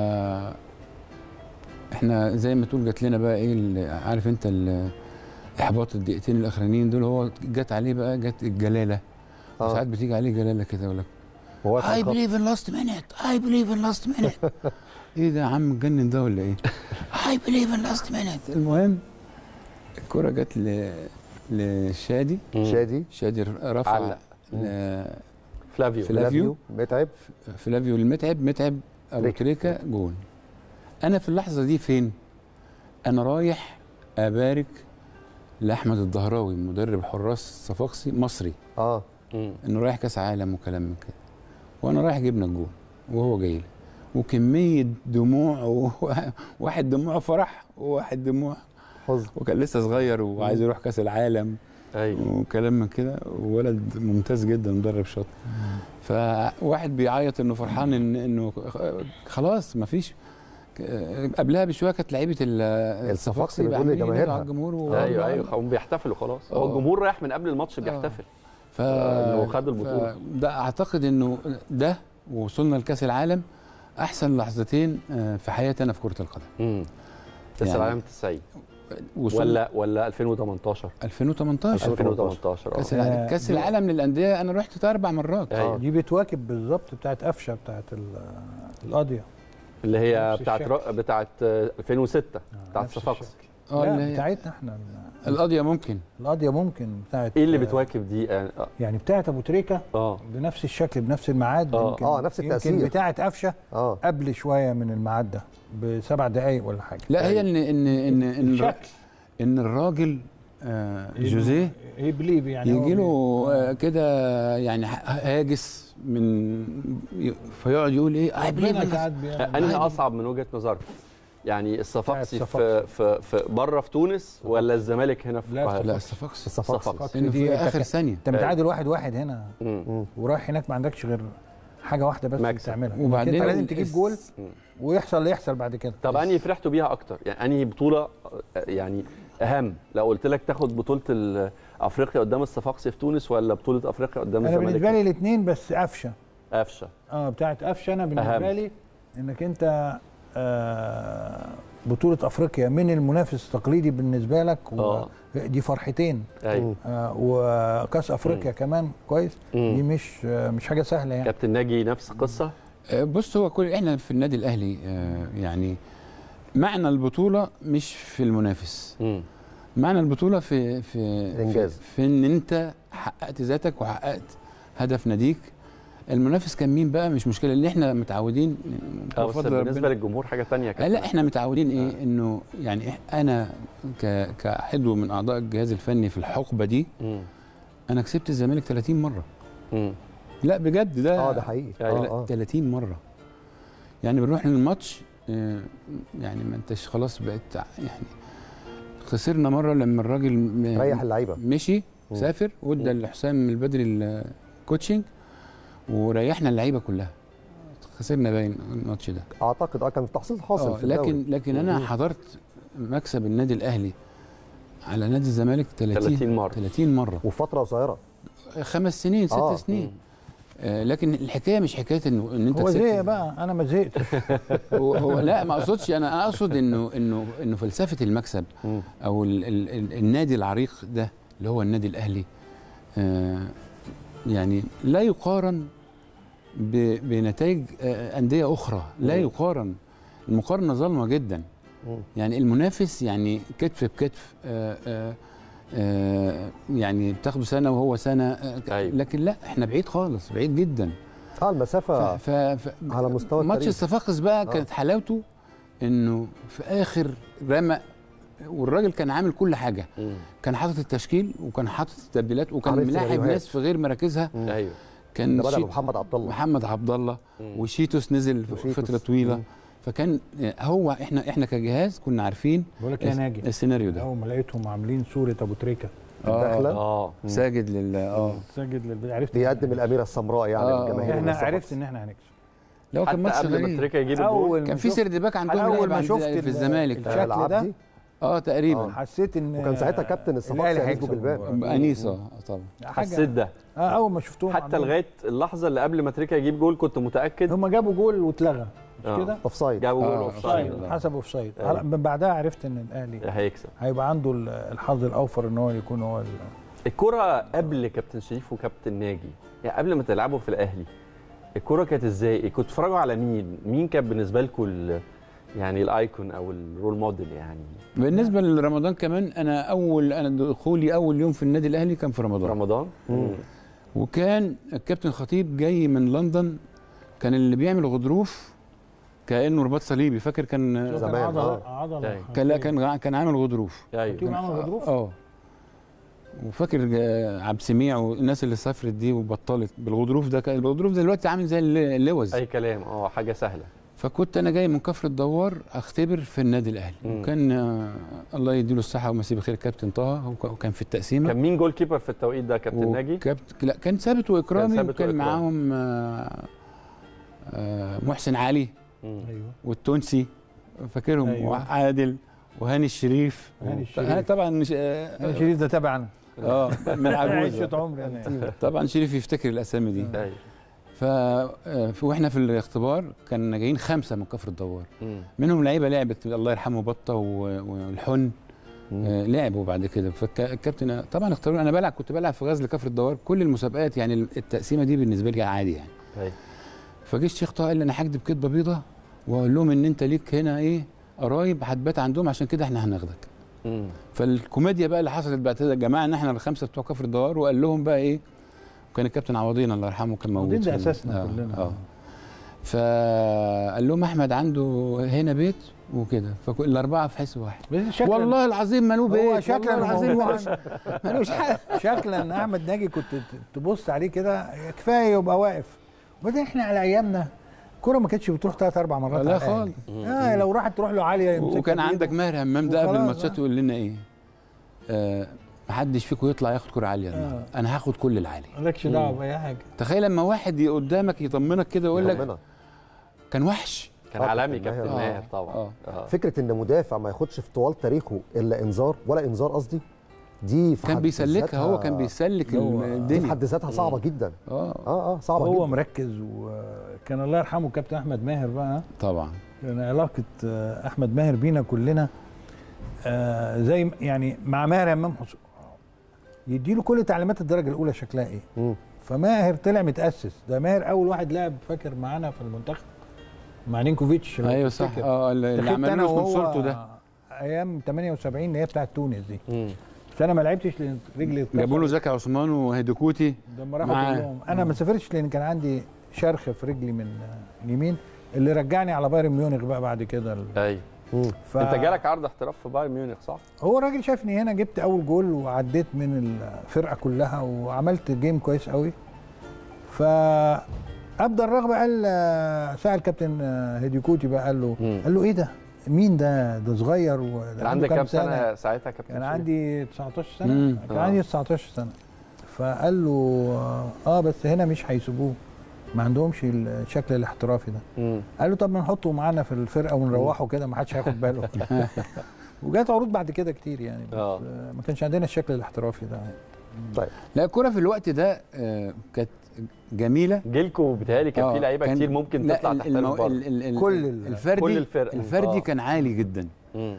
احنا زي ما تقول جات لنا بقى ايه، عارف انت احباط الدقيقتين الاخرانيين دول، هو جت عليه بقى جت الجلاله. آه. ساعات بتيجي عليه جلاله كده يقول لك I believe in last minute I believe in last minute ايه ده يا عم اتجنن ده ولا ايه؟ I believe in last minute. المهم الكرة جت ل لشادي شادي شادي رفع ل... فلافيو فلافيو متعب فلافيو المتعب متعب ابو تريكه جون. انا في اللحظه دي فين؟ انا رايح ابارك لاحمد الدهراوي مدرب حراس الصفاقسي مصري اه انه رايح كاس عالم وكلام من كده، وانا رايح جبنا الجون وهو جاي لي، وكميه دموع، وواحد دموع فرح وواحد دموع حزن، وكان لسه صغير وعايز يروح كاس العالم. ايوه وكلام من كده، وولد ممتاز جدا مدرب شاطر. فواحد بيعيط انه فرحان ان انه خلاص ما فيش قبلها بشويه كانت لعيبه الصفاقسي اللي بيقول لجماهيرها على الجمهور. ايوه ايوه هم بيحتفلوا خلاص، هو الجمهور رايح من قبل الماتش بيحتفل ف انه خدوا البطوله. ده اعتقد انه ده ووصلنا لكاس العالم احسن لحظتين في حياتي انا في كره القدم. امم كاس يعني العالم تسعين ولا ولا ألفين وتمنتاشر ألفين وتمنتاشر ألفين وتمنتاشر كاس العالم آه. كاس العالم للانديه انا رحت اربع مرات. أيوة. دي بتواكب بالظبط بتاعت قفشه بتاعت القاضيه اللي هي نفس بتاعت الشكل. بتاعت ألفين وستة بتاعت نفس صفاقسي. الشكل. اه لا اللي هي بتاعتنا احنا القضيه ممكن القاضيه ممكن بتاعت ايه اللي بتواكب دي يعني؟ يعني بتاعت ابو تريكه اه بنفس الشكل بنفس الميعاد. آه. يمكن آه، نفس التأثير. يمكن بتاعت قفشه اه قبل شويه من الميعاد ده بسبع دقائق ولا حاجه. لا هي ان ان ان ان, الشكل. إن الراجل آه جوزيه ايه بليف يعني يجي له هو آه كده يعني هاجس من فيقعد يقول ايه اي بليف ربنا ساعات بيعمل. انهي اصعب من وجهه نظرك؟ يعني الصفاقسي في الصفاقسي. في, في بره في تونس ولا الزمالك هنا في لا، القاهره؟ لا الصفاقسي الصفاقسي الصفاقسي. انه في دي اخر تك- ثانيه انت متعادل واحد واحد هنا مم. ورايح هناك ما عندكش غير حاجه واحده بس مكسب. تعملها. وبعدين انت لازم ال- تجيب الس- جول مم. ويحصل اللي يحصل بعد كده. طب انهي فرحتوا بيها اكتر؟ يعني انهي بطوله يعني اهم؟ لو قلت لك تاخد بطوله ال- افريقيا قدام الصفاقسي في تونس ولا بطوله افريقيا قدام انا الزمالك؟ بالنسبه لي الاثنين بس قفشه قفشه اه بتاعت قفشه انا بالنسبه أهم. لي انك انت آه بطوله افريقيا من المنافس التقليدي بالنسبه لك آه. ودي فرحتين. ايوه. آه وكاس افريقيا مم. كمان كويس مم. دي مش آه مش حاجه سهله يعني. كابتن ناجي نفس القصه؟ آه، بص هو كل احنا في النادي الاهلي آه، يعني معنى البطوله مش في المنافس، امم معنى البطوله في في الإنجاز. في, في ان انت حققت ذاتك وحققت هدف ناديك. المنافس كان مين بقى مش مشكله، اللي احنا متعودين اه بس بفضل بالنسبه ربنا- للجمهور حاجه ثانيه آه، لا احنا متعودين ايه انه يعني إح- انا ك- كعضو من اعضاء الجهاز الفني في الحقبه دي امم انا كسبت الزمالك ثلاثين مره. امم لا بجد ده اه ده حقيقي أيوة. اه اه ثلاثين مره. يعني بنروح للماتش آه، يعني ما انتش خلاص بقيت يعني خسرنا مره لما الراجل م- ريح اللعيبه. مشي مم. سافر وادى لحسام البدري الكوتشنج وريحنا اللعيبه كلها. خسرنا باين الماتش ده. اعتقد اه كان تحصيل حاصل آه، في الدوري. لكن لكن انا مم. حضرت مكسب النادي الاهلي على نادي الزمالك ثلاثين ثلاثين مرة. ثلاثين مره وفي فتره قصيره. خمس سنين ست آه. سنين. آه لكن الحكايه مش حكايه انه ان انت هو كسبت. زي بقى انا ما زهقت. هو, هو لا ما اقصدش انا أنا اقصد انه انه انه فلسفه المكسب مم. او ال ال ال النادي العريق ده اللي هو النادي الاهلي آه يعني لا يقارن ب- بنتائج آه انديه اخرى، لا مم. يقارن. المقارنه ظالمه جدا. مم. يعني المنافس يعني كتف بكتف آه آه آه يعني بتاخده سنه وهو سنه آه أيوة. لكن لا احنا بعيد خالص بعيد جدا. اه المسافه ف ف على مستوى ماتش التاريخ. الصفاقس بقى آه. كانت حلاوته انه في اخر رمق والراجل كان عامل كل حاجه، مم. كان حاطط التشكيل وكان حاطط التبديلات وكان عامل ملاعب سيناريوهات. ناس في غير مراكزها. مم. ايوه. كان ده بدأ شيت- بمحمد عبد الله. محمد عبد الله مم. وشيتوس نزل في وشيتوس. فتره طويله. مم. فكان هو احنا احنا كجهاز كنا عارفين بقول لك يا ناجي السيناريو ده. اول ما لقيتهم عاملين صوره ابو تريكه الدخلة. اه ساجد لل اه ساجد للبيت عرفت بيقدم الاميره السمراء يعني آه. للجماهير احنا والناس عرفت فقط. ان احنا هنكسب. لو كان حتى ماتش قبل ما غريب. تريكا يجيب الجول اول كان ما في شفت- سرد باك عندهم أول لاعب ما عند- شفت في ال- الزمالك الشكل العبدي. ده اه تقريبا حسيت ان وكان ساعتها كابتن الصفاقسي الأهلي أنيس هيكسب بوجلبان. المباراة. انيسه آه، طبعا حسيت ده اه اول ما شفتهم حتى عندهم- لغايه اللحظه اللي قبل ما تريكا يجيب جول كنت متاكد هم جابوا جول واتلغى مش آه. كده؟ اوفسايد. جابوا جول آه، اوفسايد أوفسايد. حسب اوف سايد. أيوة. من بعدها عرفت ان الاهلي هيكسب. هيبقى عنده ال- الحظ الاوفر ان هو يكون هو ال- الكرة قبل كابتن شريف وكابتن ناجي، يعني قبل ما تلعبوا في الاهلي الكرة كانت ازاي؟ كنتوا بتتفرجوا على مين؟ مين كان بالنسبه لكم ال- يعني الايكون او الرول موديل يعني؟ بالنسبه لرمضان كمان انا اول انا دخولي اول يوم في النادي الاهلي كان في رمضان. رمضان؟ مم. وكان الكابتن خطيب جاي من لندن، كان اللي بيعمل غضروف كانه رباط صليبي، فاكر كان زمان، عضله آه. عضله أيوة. كان لا كان كان عامل غضروف. ايوه. كان عامل غضروف؟ اه وفاكر آه، عبد السميع والناس اللي سافرت دي وبطلت بالغضروف ده. كان الغضروف ده دلوقتي عامل زي الل- اللوز. اي كلام، اه حاجه سهله. فكنت انا جاي من كفر الدوار اختبر في النادي الاهلي. مم. وكان آه، الله يديله الصحه ويمسيه بخير الكابتن طه، هو ك- وكان في التقسيمه. كان مين جول كيبر في التوقيت ده؟ كابتن ناجي؟ وكابت... لا كان ثابت واكرامي، كان ثابت وكان وإكرامي. معاهم آه، آه، محسن علي مم. ايوه والتونسي فاكرهم أيوة. وعادل وهاني الشريف هاني الشريف. طبعا مش هاني الشريف ده تبعنا اه من العجوز عشت عمري انا. طبعا شريف يفتكر الاسامي دي. ايوه. ف آه، واحنا في الاختبار كنا جايين خمسه من كفر الدوار، مم. منهم لعيبه لعبت الله يرحمه بطه و- والحن آه، لعبوا بعد كده. فالكابتن طبعا اختاروني انا بلعب، كنت بلعب في غزل كفر الدوار كل المسابقات، يعني التقسيمه دي بالنسبه لي عادي يعني. ايوه. فجه الشيخ طه قال لي انا هكدب كدبه بيضه واقول لهم ان انت ليك هنا ايه قرايب هتبات عندهم عشان كده احنا هناخدك. مم. فالكوميديا بقى اللي حصلت بعد كده جماعه احنا الخمسه بتوع كفر الدوار وقال لهم بقى ايه، وكان الكابتن عوضين الله يرحمه كان موجود. عوضين ده في ال- أساسنا آه كلنا. اه فقال لهم احمد عنده هنا بيت وكده، فالاربعه في حس واحد. بس شكلاً- والله العظيم ماله بيت، هو شكلا والله العظيم هو ملوش ملوش حاجه. شكلا احمد ناجي كنت تبص عليه كده كفايه يبقى واقف. وبعدين احنا على ايامنا الكوره ما كانتش بتروح ثلاث اربع مرات لا على الأقل. خالص. اه لو راحت تروح له عاليه يمسكها وكان بإيده. عندك ماهر همام ده قبل وخلاص الماتشات بقى. يقول لنا ايه، آه محدش فيكم يطلع ياخد كره عاليه النهارده، آه. انا هاخد كل العالي. مالكش دعوه باي حاجه. تخيل لما واحد قدامك يطمنك كده ويقول لك ربنا. كان وحش. كان آه، عالمي كابتن كابتن ماهر. ماهر طبعا. آه. آه. فكره ان مدافع ما ياخدش في طوال تاريخه الا انذار ولا انذار قصدي، دي في كان حد بيسلكها، هو ذاتها- كان بيسلك هو- دي في الدنيا. حد ذاتها صعبه جدا. اه اه اه صعبه هو جدا. مركز، وكان الله يرحمه كابتن احمد ماهر بقى. طبعا. كان علاقه آه، احمد ماهر بينا كلنا آه، زي م- يعني مع ماهر امام حسين يديله كل تعليمات الدرجه الاولى شكلها ايه. مم. فماهر طلع متاسس. ده ماهر اول واحد لعب فاكر معانا في المنتخب مع نينكوفيتش لو ايوه صح. تفتكر. اه اللي دخلت عملوا انا له وهو سبونسورته ده ايام ثمانية وسبعين اللي هي بتاعت تونس دي. مم. بس انا ما لعبتش لان رجلي اتكسرت. جابوا له زكي عثمان وهيدوكوتي. لما راحوا معاه. كلهم انا ما سافرتش لان كان عندي شرخ في رجلي من آه، اليمين اللي رجعني على بايرن ميونخ بقى بعد كده. ايوه. مم. ف... انت جالك عرض احتراف في بايرن ميونخ صح؟ هو الراجل شافني هنا جبت اول جول وعديت من الفرقه كلها وعملت جيم كويس قوي. فابدا الرغبه قال آه، سال كابتن آه، هيديكوتي بقى قال له مم. قال له ايه ده؟ مين ده؟ ده صغير وده كان عنده عندك كام سنه ساعتها كابتن؟ كان شريف؟ عندي تسعتاشر سنه. مم. كان آه. عندي تسعتاشر سنه. فقال له اه بس هنا مش هيسيبوه، ما عندهمش الشكل الاحترافي ده. مم. قال له طب ما نحطه معانا في الفرقه ونروحه كده ما حدش هياخد باله. وجات عروض بعد كده كتير يعني، بس آه. آه، ما كانش عندنا الشكل الاحترافي ده. طيب لا الكوره في الوقت ده آه، كانت جميله. جيلكو بيتهيألي كان آه، في لعيبه كان- كتير ممكن لا، تطلع ال- تحترف المو... بره. ال- ال- ال- كل ال- الفردي كل الفرق. الفردي آه. كان عالي جدا، مم.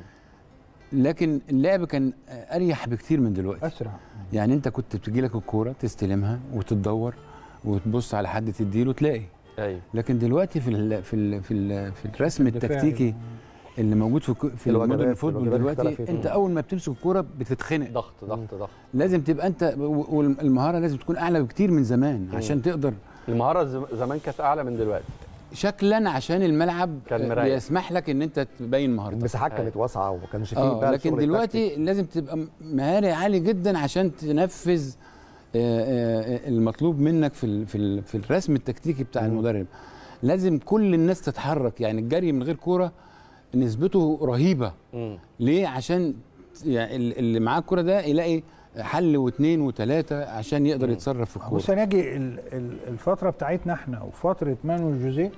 لكن اللعب كان اريح بكتير من دلوقتي. اسرع. يعني انت كنت بتجي لك الكوره تستلمها وتتدور وتبص على حد تديله تلاقي. ايوه. لكن دلوقتي في ال في ال في, ال في الرسم الدفاعي. التكتيكي اللي موجود في الكو- في الوجبات- المودرن فوتبول الوجبات دلوقتي، اختلفت. انت اول ما بتمسك الكوره بتتخنق. ضغط ضغط ضغط. لازم تبقى انت و- والمهاره لازم تكون اعلى بكتير من زمان عشان تقدر المهاره زم- زمان كانت اعلى من دلوقتي. شكلا عشان الملعب كان آه، مريح. بيسمح لك ان انت تبين مهارتك. المساحات أيوة. كانت واسعه وما كانش فيه اه بقى لكن الشغل دلوقتي التكتيك. لازم تبقى مهاري عالي جدا عشان تنفذ آه، آه، المطلوب منك في ال- في ال- في الرسم التكتيكي بتاع المدرب. لازم كل الناس تتحرك، يعني الجري من غير كوره نسبته رهيبه. مم. ليه؟ عشان يعني ال- اللي معاه الكوره ده يلاقي حل واثنين وثلاثه عشان يقدر يتصرف في الكوره. بص انا اجي ال- ال- الفتره بتاعتنا احنا وفتره مانويل جوزيه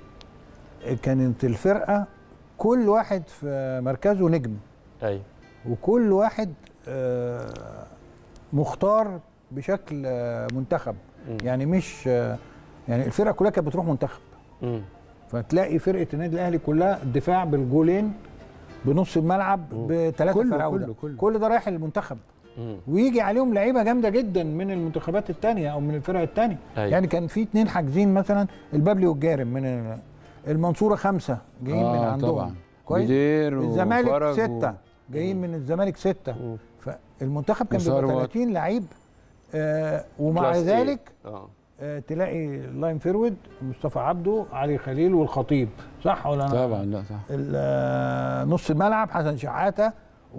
كانت الفرقه كل واحد في مركزه نجم، ايوه. وكل واحد آه، مختار بشكل آه، منتخب. مم. يعني مش آه، يعني الفرقه كلها كانت بتروح منتخب. مم. فتلاقي فرقه النادي الاهلي كلها الدفاع بالجولين بنص الملعب بثلاثه كله- فراوده كله- كله. كل ده رايح للمنتخب. مم. ويجي عليهم لعيبه جامده جدا من المنتخبات الثانيه او من الفرق الثانيه. أيوة. يعني كان في اثنين حاجزين مثلا البابلي والجارم من ال- المنصوره خمسه جايين آه من عندهم. طبعا. كويس. بدير الزمالك وفرج سته و... جايين من الزمالك سته. فالمنتخب كان بيبقى وثروت. ثلاثين لعيب آه ومع كلاس إيه. ذلك اه آه تلاقي لاين فيرود مصطفى عبده علي خليل والخطيب، صح ولا انا؟ طبعا لا صح. ال- آه، نص الملعب حسن شحاته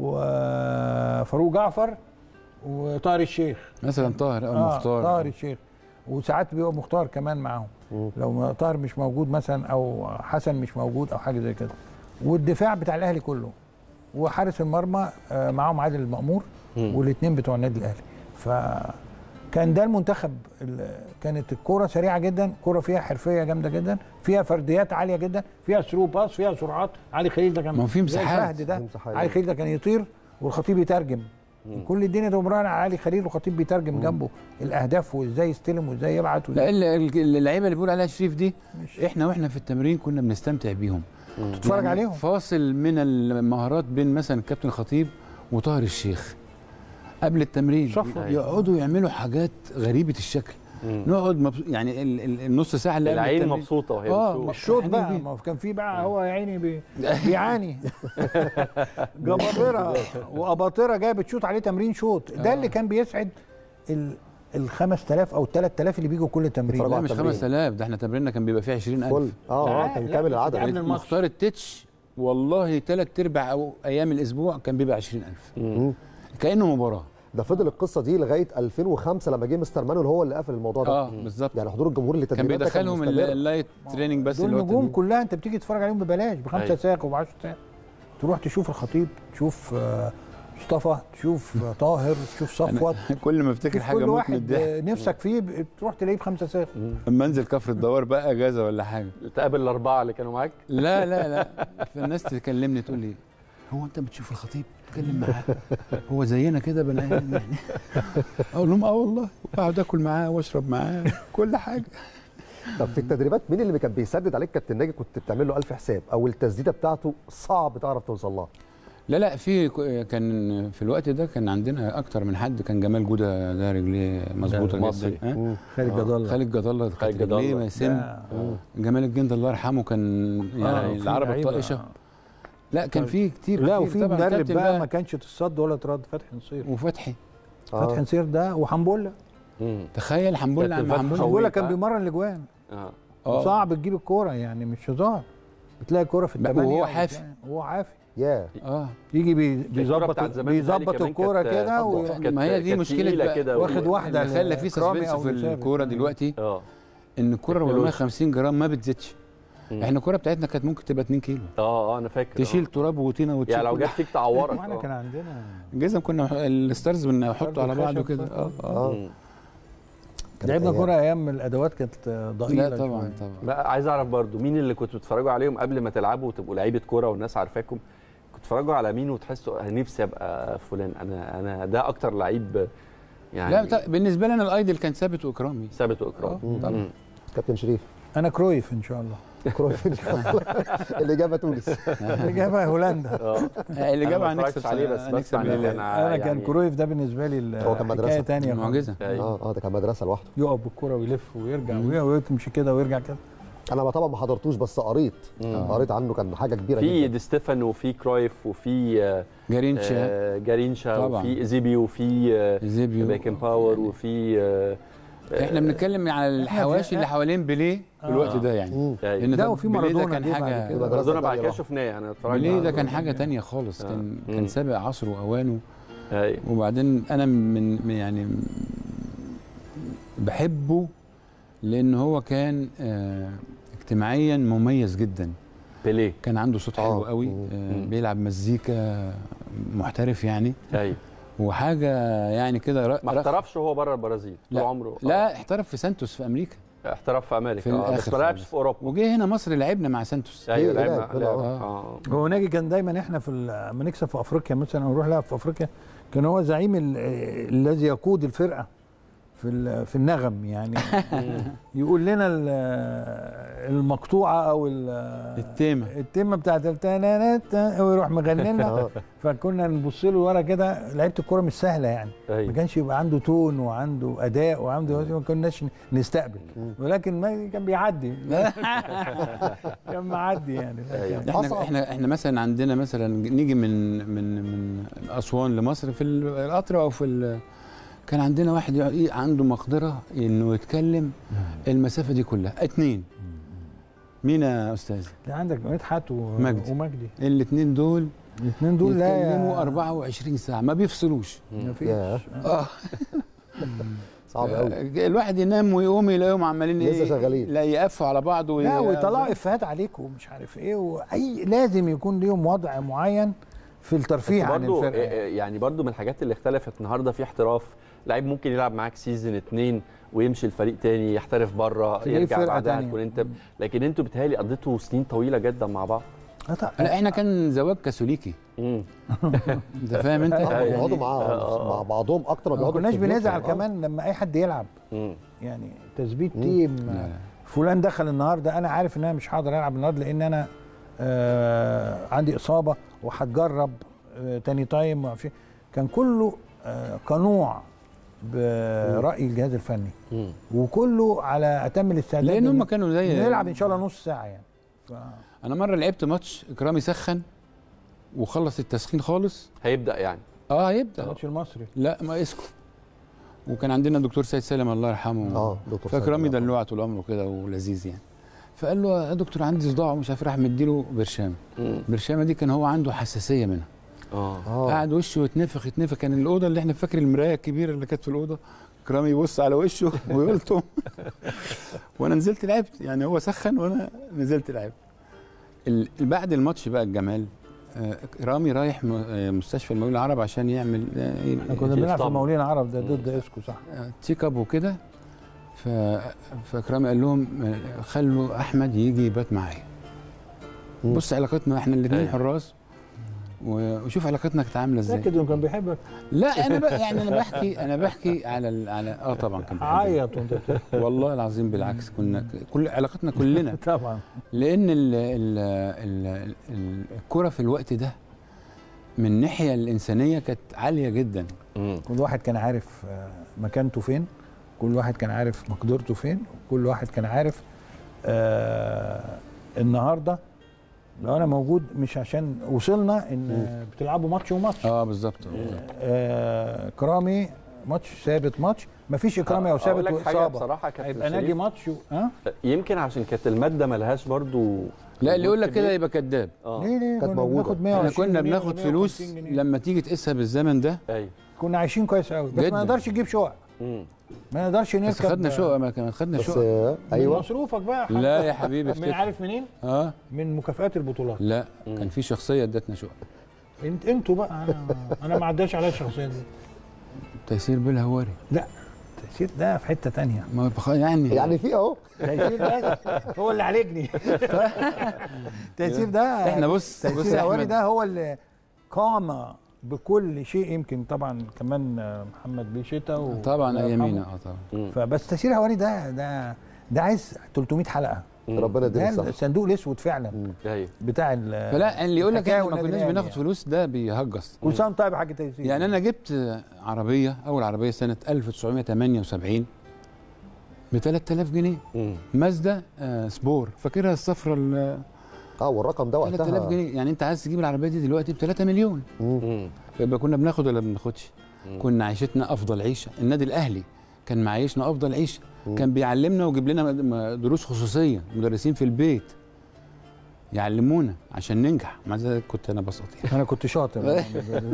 وفاروق جعفر وطاهر الشيخ. مثلا طاهر او آه مختار. طاهر الشيخ، وساعات بيبقى مختار كمان معاهم لو ما طاهر مش موجود مثلا او حسن مش موجود او حاجه زي كده. والدفاع بتاع الاهلي كله، وحارس المرمى آه، معاهم عادل المأمور، والاثنين بتوع النادي الاهلي. ف كان ده المنتخب. كانت الكوره سريعه جدا، كوره فيها حرفيه جامده جدا، فيها فرديات عاليه جدا، فيها ثرو باس، فيها سرعات. علي خليل ده كان ما هو في مساحات. الفهد ده علي خليل ده كان يطير والخطيب يترجم. مم. كل الدنيا ده مراهن على علي خليل والخطيب بيترجم مم. جنبه الاهداف وازاي يستلم وازاي يبعت. لا اللعيبه اللي بيقول عليها شريف دي مش. احنا واحنا في التمرين كنا بنستمتع بيهم، تتفرج يعني عليهم. فاصل من المهارات بين مثلا الكابتن الخطيب وطاهر الشيخ قبل التمرين شفر. يقعدوا يعملوا حاجات غريبه الشكل. مم. نقعد مبس... يعني ال... ال... النص ساعه اللي العين مبسوطه وهي اه الشوط بقى ما كان في بقى هو يا عيني بي... بيعاني جبابره واباطره جايه بتشوط عليه تمرين شوط. ده اللي كان بيسعد ال ال خمسة آلاف او ثلاثة آلاف اللي بيجوا كل تمرين. لا مش خمسة آلاف، ده احنا تمريننا كان بيبقى فيه عشرين ألف. اه اه كان كامل العدد. مختار التتش والله ثلاث ارباع او ايام الاسبوع كان بيبقى عشرين ألف كانه مباراه. ده فضل القصه دي لغايه ألفين وخمسة لما جه مستر مانويل هو اللي قفل الموضوع ده. اه بالظبط. يعني حضور الجمهور اللي كان بيدخلهم اللايت تريننج بس. دول النجوم كلها انت بتيجي تتفرج عليهم ببلاش بخمسة ساق وب عشرة ساق. تروح تشوف الخطيب، تشوف مصطفى، تشوف طاهر، تشوف صفوت. كل ما افتكر حاجه كل واحد نفسك فيه تروح تلاقيه بخمسة ساق. اما انزل كفر الدوار بقى اجازه ولا حاجه تقابل الاربعه اللي كانوا معاك. لا لا لا فالناس تكلمني تقول لي هو انت بتشوف الخطيب تتكلم معاه هو زينا كده بني ادم يعني؟ اقول لهم اه والله، واقعد اكل معاه واشرب معاه كل حاجه. طب في التدريبات مين اللي كان بيسدد عليك كابتن ناجي كنت بتعمل له ألف حساب او التسديده بتاعته صعب تعرف توصل لها؟ لا لا في كان في الوقت ده كان عندنا اكتر من حد. كان جمال جوده ده رجليه مظبوطه جدا. خالد جد الله خالد جد الله خالد جد الله سن. جمال الجند الله يرحمه كان يعني العرب الطائشه. لا كان في كتير. لا وفي مدرب بقى ما كانش تصد ولا ترد، فتحي نصير. وفتحي آه. فتحي نصير ده وحنبله. تخيل حنبله عم حنبله حنبله كان بيمرن الاجوان. اه صعب تجيب الكوره يعني مش هزار. بتلاقي الكوره في الثمانيه وهو حافي. وهو حافي ياه اه يجي بيظبط بيظبط الكوره كده و... ما هي دي مشكله كده واخد واحده اللي خلى في سسبنس في الكوره دلوقتي اه ان الكوره أربعمية وخمسين جرام ما بتزيدش. احنا الكوره بتاعتنا كانت ممكن تبقى اتنين كيلو. اه اه انا فاكر تشيل تراب وطينه وتشيل يعني لو جت فيك تعورك. واحنا كان عندنا الجزم كنا الستارز بنحطه على بعضه كده. اه اه لعبنا كوره ايام الادوات كانت ضئيله. لا طبعا طبعا. لا عايز اعرف برضو مين اللي كنتوا بتتفرجوا عليهم قبل ما تلعبوا وتبقوا لعيبه كوره والناس عارفاكم؟ كنتوا بتتفرجوا على مين وتحسوا انا نفسي ابقى فلان، انا انا ده اكتر لعيب يعني؟ لا بالنسبه لي انا الايدل كان ثابت واكرامي. ثابت واكرامي طبعا. كابتن شريف انا كرويف ان شاء الله. كرويف ان شاء الله. الاجابه تونس. الاجابه هولندا. اه الاجابه هنكسب عليه بس بس انا, أنا كان كرويف ده بالنسبه لي هو كان مدرسه ثانيه معجزه. اه اه ده كان مدرسه لوحده. يقف بالكره ويلف ويرجع ويمشي كده ويرجع كده. انا طبعا ما حضرتوش بس قريت قريت عنه كان حاجه كبيره جدا. في جدا. دي ستيفانو وفي كرويف وفي جارينشا جارينشا وفي ايزيبي وفي باكن باور وفي احنا بنتكلم على الحواشي اللي حوالين بيليه في الوقت ده يعني. لان ده وفي مارادونا كان حاجه. مارادونا بعد كده شفناه انا اتفرجت. بيليه ده كان حاجه ثانيه خالص. كان كان سابق عصره واوانه. وبعدين انا من يعني بحبه لان هو كان اجتماعيا مميز جدا. بيليه كان عنده صوت حلو قوي. آه بيلعب مزيكا محترف يعني. ايوه وحاجه يعني كده. ما احترفش هو بره البرازيل طول عمره؟ لا احترف في سانتوس في امريكا. احترف في امريكا في آه. بس ما لعبش في اوروبا. وجه هنا مصر لعبنا مع سانتوس. ايوه لعبنا. اه هو ناجي كان دايما احنا في لما نكسب في افريقيا مثلا او نروح نلعب في افريقيا كان هو زعيم الذي يقود الفرقه في في النغم يعني. يقول لنا المقطوعه او التيمه التيمه بتاعت التانات ويروح مغني لنا. فكنا نبص له ورا كده. لعيبه الكوره مش سهله يعني. ما كانش يبقى عنده تون وعنده اداء وعنده ما كناش نستقبل. ولكن ما كان بيعدي. كان معدي يعني. احنا احنا احنا مثلا عندنا مثلا نيجي من من من اسوان لمصر في القطر او في كان عندنا واحد ايه عنده مقدره انه يتكلم المسافه دي كلها. اتنين. مين يا استاذ؟ عندك مدحت ومجدي. ومجدي الاثنين دول الاثنين دول لا يتكلموا أربعة وعشرين ساعه ما بيفصلوش. ما فيش. اه صعب قوي. الواحد ينام ويقوم يلاقيهم عمالين ايه لسه شغالين. لا يقفوا على بعض لا ويطلعوا افيهات عليك ومش عارف ايه. واي لازم يكون ليهم وضع معين في الترفيه عن برضو الفرقه. يعني برضو من الحاجات اللي اختلفت النهارده في احتراف، لعيب ممكن يلعب معاك سيزون اتنين ويمشي الفريق تاني يحترف بره تلاقيه يرجع فرقة بعدها تانية. تكون انت، لكن انتوا بيتهيألي قضيتوا سنين طويله جدا مع بعض. آه طبعاً. لا احنا كان زواج كاثوليكي، امم انت فاهم انت؟ آه، يعني- بيقعدوا مع آه، آه. مع بعضهم اكتر ما ما بيقعدوا كناش في بيوتهم. بنزعل آه. كمان لما اي حد يلعب، امم يعني تثبيت مم. تيم. لا، لا. فلان دخل النهارده، انا عارف ان انا مش هقدر العب النهارده لان انا آه عندي اصابه وهتجرب آه تاني تايم وعارف إيه. كان كله آه قنوع براي الجهاز الفني، امم وكله على اتم الاستعداد لان هم إن- كانوا زي نلعب ان شاء الله نص ساعه يعني. ف... انا مره لعبت ماتش اكرامي سخن وخلص التسخين خالص، هيبدا يعني. اه هيبدا، الماتش المصري لا ما اسكت. وكان عندنا الدكتور سيد سالم الله يرحمه، اه دكتور سيد فاكرامي الله. دلوعه طول عمره كده ولذيذ يعني. فقال له يا دكتور عندي صداع ومش عارف، راح مديله برشام. مم. برشامه دي كان هو عنده حساسيه منها، اه اه قعد وشه يتنفخ يتنفخ. كان الاوضه اللي احنا فاكر المرايه الكبيره اللي كانت في الاوضه، كرامي يبص على وشه ويلطم. وانا نزلت لعبت، يعني هو سخن وانا نزلت لعبت. ال- بعد الماتش بقى الجمال، آه، رامي رايح م- آه، مستشفى المقاولين العرب عشان يعمل احنا كنا بنلعب في طبعاً. المقاولين العرب ده ضد اسكو صح؟ تشيك اب وكده. ف فكرامي قال لهم آه، خلوا احمد يجي يبات معايا. مم. بص علاقتنا احنا الاثنين أيوة. حراس، و- وشوف علاقتنا كانت عامله ازاي. متاكد انه كان بيحبك؟ لا انا بقى يعني انا بحكي انا بحكي على ال- على اه طبعا كان بيحبني. عيط وانت بتحكي. والله العظيم بالعكس، كنا كل علاقتنا كلنا، طبعا. لان ال ال ال ال الكره في الوقت ده من الناحيه الانسانيه كانت عاليه جدا. امم كل واحد كان عارف آه، مكانته فين، كل واحد كان عارف مقدرته فين، كل واحد كان عارف آه النهارده لو انا موجود مش عشان وصلنا ان بتلعبوا ماتش وماتش. اه بالظبط. آه كرامي ماتش ثابت ماتش، مفيش اكرامي او أقول ثابت لك حاجة واصابه بصراحه كابتن هيبقى ناجي شريف، ماتش و... ها يمكن عشان كانت الماده ملهاش برضو لا اللي يقول لك كده كبير. يبقى كذاب. اه ليه ليه كانت كنا موجودة. بناخد احنا مية وعشرين كنا جنيه بناخد ولا فلوس مية وخمسين جنيه. لما تيجي تقيسها بالزمن ده. ايوه كنا عايشين كويس قوي، بس جداً. ما نقدرش نجيب شقق، امم ما نقدرش نركب. بس خدنا شقه، ما كمان خدنا بس شقه. آه، من ايوه مصروفك بقى حتى. لا يا حبيبي من افتكر. عارف منين؟ اه من مكافآت البطولات. لا مم. كان في شخصيه ادتنا شقه، انت انتوا بقى انا انا ما عداش عليا الشخصيه دي. تيسير بالهواري. لا التأثير ده في حته ثانيه. ما بخ... يعني يعني في اهو التأثير ده هو اللي عالجني. التأثير ده احنا بص بص تأثير يا الهواري احمد، ده هو اللي قام بكل شيء. يمكن طبعا كمان محمد بيه شتا و- طبعا الله ايامينا يرحمه. اه طبعا. فبس تأثير الهواري ده ده ده عايز ثلاثمية حلقه. ربنا يديله ده الصحه. الصندوق الاسود فعلا ايوه بتاع ال- فلا اللي يقول لك الحكاية احنا ما والنادي كناش الأهلي بناخد يعني. فلوس ده بيهجص. كل سنه وانت طيب يا حاج تيسير. يعني انا جبت عربيه، اول عربيه سنه ألف وتسعمية وتمانية وسبعين ب ثلاثة آلاف جنيه، امم مازدا آه سبور، فاكرها الصفرة ال اه والرقم ده ثلاثة آلاف وقتها جنيه. يعني انت عايز تجيب العربيه دي دلوقتي ب ثلاثة مليون. مم. امم يبقى كنا بناخد ولا ما بناخدش؟ مم. كنا عيشتنا افضل عيشه. النادي الاهلي كان معيشنا افضل عيشه، مم. كان بيعلمنا ويجيب لنا م- م- دروس خصوصيه، مدرسين في البيت يعلمونا عشان ننجح. مع ذلك كنت انا بسطي. انا كنت شاطر.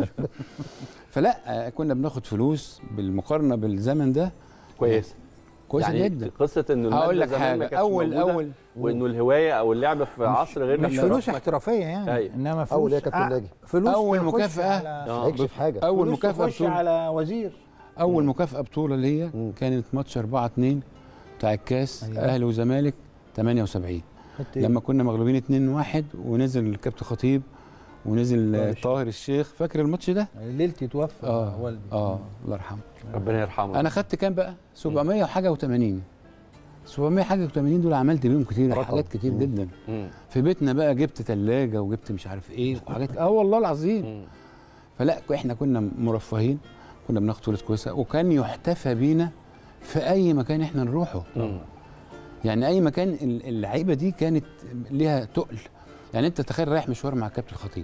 فلا آه، كنا بناخد فلوس بالمقارنه بالزمن ده كويس. كويسه يعني جدا. قصه انه هقول المادة لك زمان ما حاجه، كانتش اول موجودة، اول وانه الهوايه او اللعبه في عصر غير مش لما فلوس رحمة- احترافيه يعني، أيوة. انما فلوس أول إيه يا كابتن آه، ناجي؟ فلوس أول تخش مكافأة. على- آه. هيكشف حاجه اول فلوس مكافاه تخش بطوله، على وزير. اول مكافاه بطوله ليا مم. كانت ماتش أربعة اتنين بتاع الكاس، أيوة. اهلي وزمالك ثمانية وسبعين، لما كنا مغلوبين اتنين واحد ونزل الكابتن خطيب ونزل طاهر آه، الشيخ. طاهر الشيخ. فاكر الماتش ده؟ ليلتي توفى اه والدي. اه الله يرحمه. ربنا يرحمه. انا خدت كام بقى؟ سبعمية وحاجه و80. سبعمية حاجه و80 دول عملت بيهم كتير، رقم. حاجات كتير مم. جدا. مم. في بيتنا بقى جبت ثلاجه وجبت مش عارف ايه وحاجات اه والله العظيم. مم. فلا احنا كنا مرفهين، كنا بناخد فلوس كويسه، وكان يحتفى بينا في اي مكان احنا نروحه. مم. يعني اي مكان ال- اللعيبه دي كانت ليها تقل. يعني انت تخيل رايح مشوار مع كابتن الخطيب،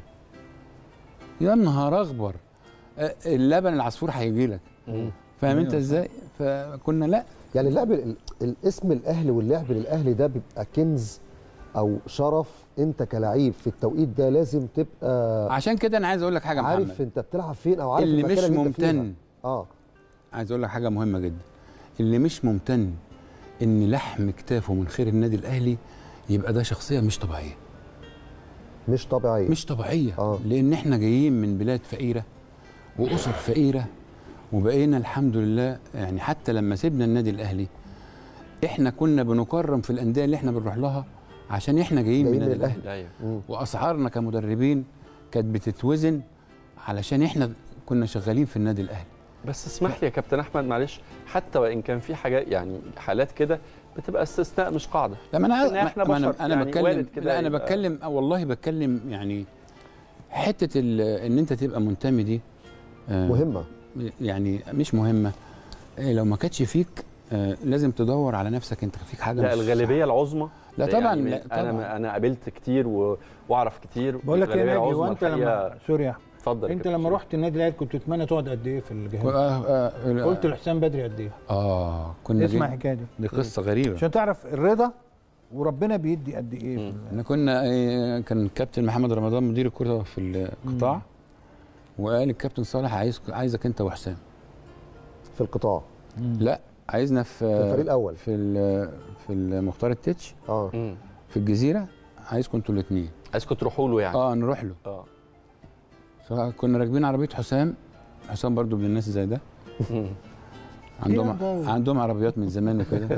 يا نهار اخبر، آه، اللبن العصفور هيجي لك. مم. فاهم أيوة انت صح. ازاي؟ فكنا لا يعني اللعب ال- الاسم الاهلي واللعب للاهلي ده بيبقى كنز او شرف. انت كلاعب في التوقيت ده لازم تبقى عشان كده انا عايز اقول لك حاجه يا عارف محمد، انت بتلعب فين او عارف اللي المكان مش اللي انت فيها. ممتن، اه عايز اقول لك حاجه مهمه جدا، اللي مش ممتن ان لحم كتافه من خير النادي الاهلي يبقى ده شخصيه مش طبيعيه. مش طبيعيه مش طبيعيه آه. لان احنا جايين من بلاد فقيره واسر فقيره، وبقينا الحمد لله يعني حتى لما سيبنا النادي الاهلي احنا كنا بنكرم في الانديه اللي احنا بنروح لها عشان احنا جايين من النادي الاهلي. ايوه. واسعارنا كمدربين كانت بتتوزن علشان احنا كنا شغالين في النادي الاهلي. بس اسمح لي يا كابتن احمد معلش، حتى وان كان في حاجات يعني حالات كده بتبقى استثناء مش قاعده. لا ما انا إن إحنا ما انا, بشر أنا يعني بتكلم وارد كده لا انا يبقى- بتكلم والله بتكلم يعني حته ال- ان انت تبقى منتمي دي آه، مهمه. يعني مش مهمه. إيه لو ما كانتش فيك آه، لازم تدور على نفسك، انت فيك حاجه لا مش الغالبيه صح. العظمى لا طبعا يعني لا طبعا انا انا قابلت كتير و- واعرف كتير. بقول لك ايه يا الغالبية ناجي، العظمى وانت الحقيقة- لما سوري يا أحمد، اتفضل يا انت كابتن لما شريف. رحت النادي الاهلي كنت تتمنى تقعد قد ايه في الجهاز؟ آه آه آه قلت لحسام بدري قد ايه؟ اه كنا اسمع جاي- الحكايه دي دي قصه غريبه. عشان تعرف الرضا وربنا بيدي قد ايه في ال- احنا كنا إيه، كان الكابتن محمد رمضان مدير الكره في القطاع، وقال الكابتن صالح عايز عايزك انت وحسام. في القطاع لا عايزنا في في الفريق الاول في ال- في المختار التتش اه مم. في الجزيره، عايزكم انتوا الاثنين عايزكم تروحوا له يعني. اه نروح له. اه فكنا راكبين عربيه حسام، حسام برضو من الناس زي ده مم. عندهم إيه ده؟ عندهم عربيات من زمان وكده.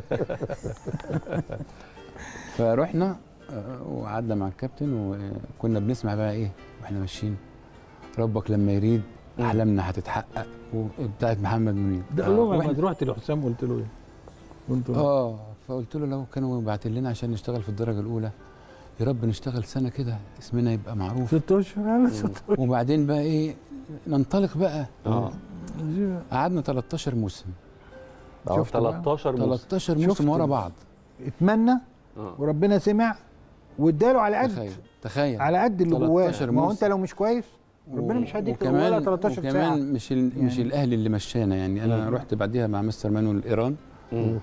فروحنا آه، وقعدنا مع الكابتن وكنا بنسمع بقى ايه واحنا ماشيين، ربك لما يريد احلامنا هتتحقق وبتاعت محمد منير. ده قال لهم وإحنا- لما رحت لحسام قلت له ايه؟ قلت له اه فقلت له لو كانوا باعتين لنا عشان نشتغل في الدرجه الاولى يا رب نشتغل سنه كده اسمنا يبقى معروف، ست اشهر انا ست اشهر وبعدين بقى ايه ننطلق بقى. اه قعدنا تلتاشر موسم، شفت بقى؟ تلتاشر موسم. تلتاشر شفت موسم ورا ال- بعض. اتمنى اه وربنا سمع واداله على قد تخيل تخيل على قد اللي جواه. تلتاشر ما هو موسم. انت لو مش كويس ربنا مش هيديك وكمان ولا تلتاشر ساعه. وكمان مش ال... يعني مش يعني. الاهلي اللي مشانا يعني. انا مم. رحت بعديها مع مستر مانويل ايران، مم.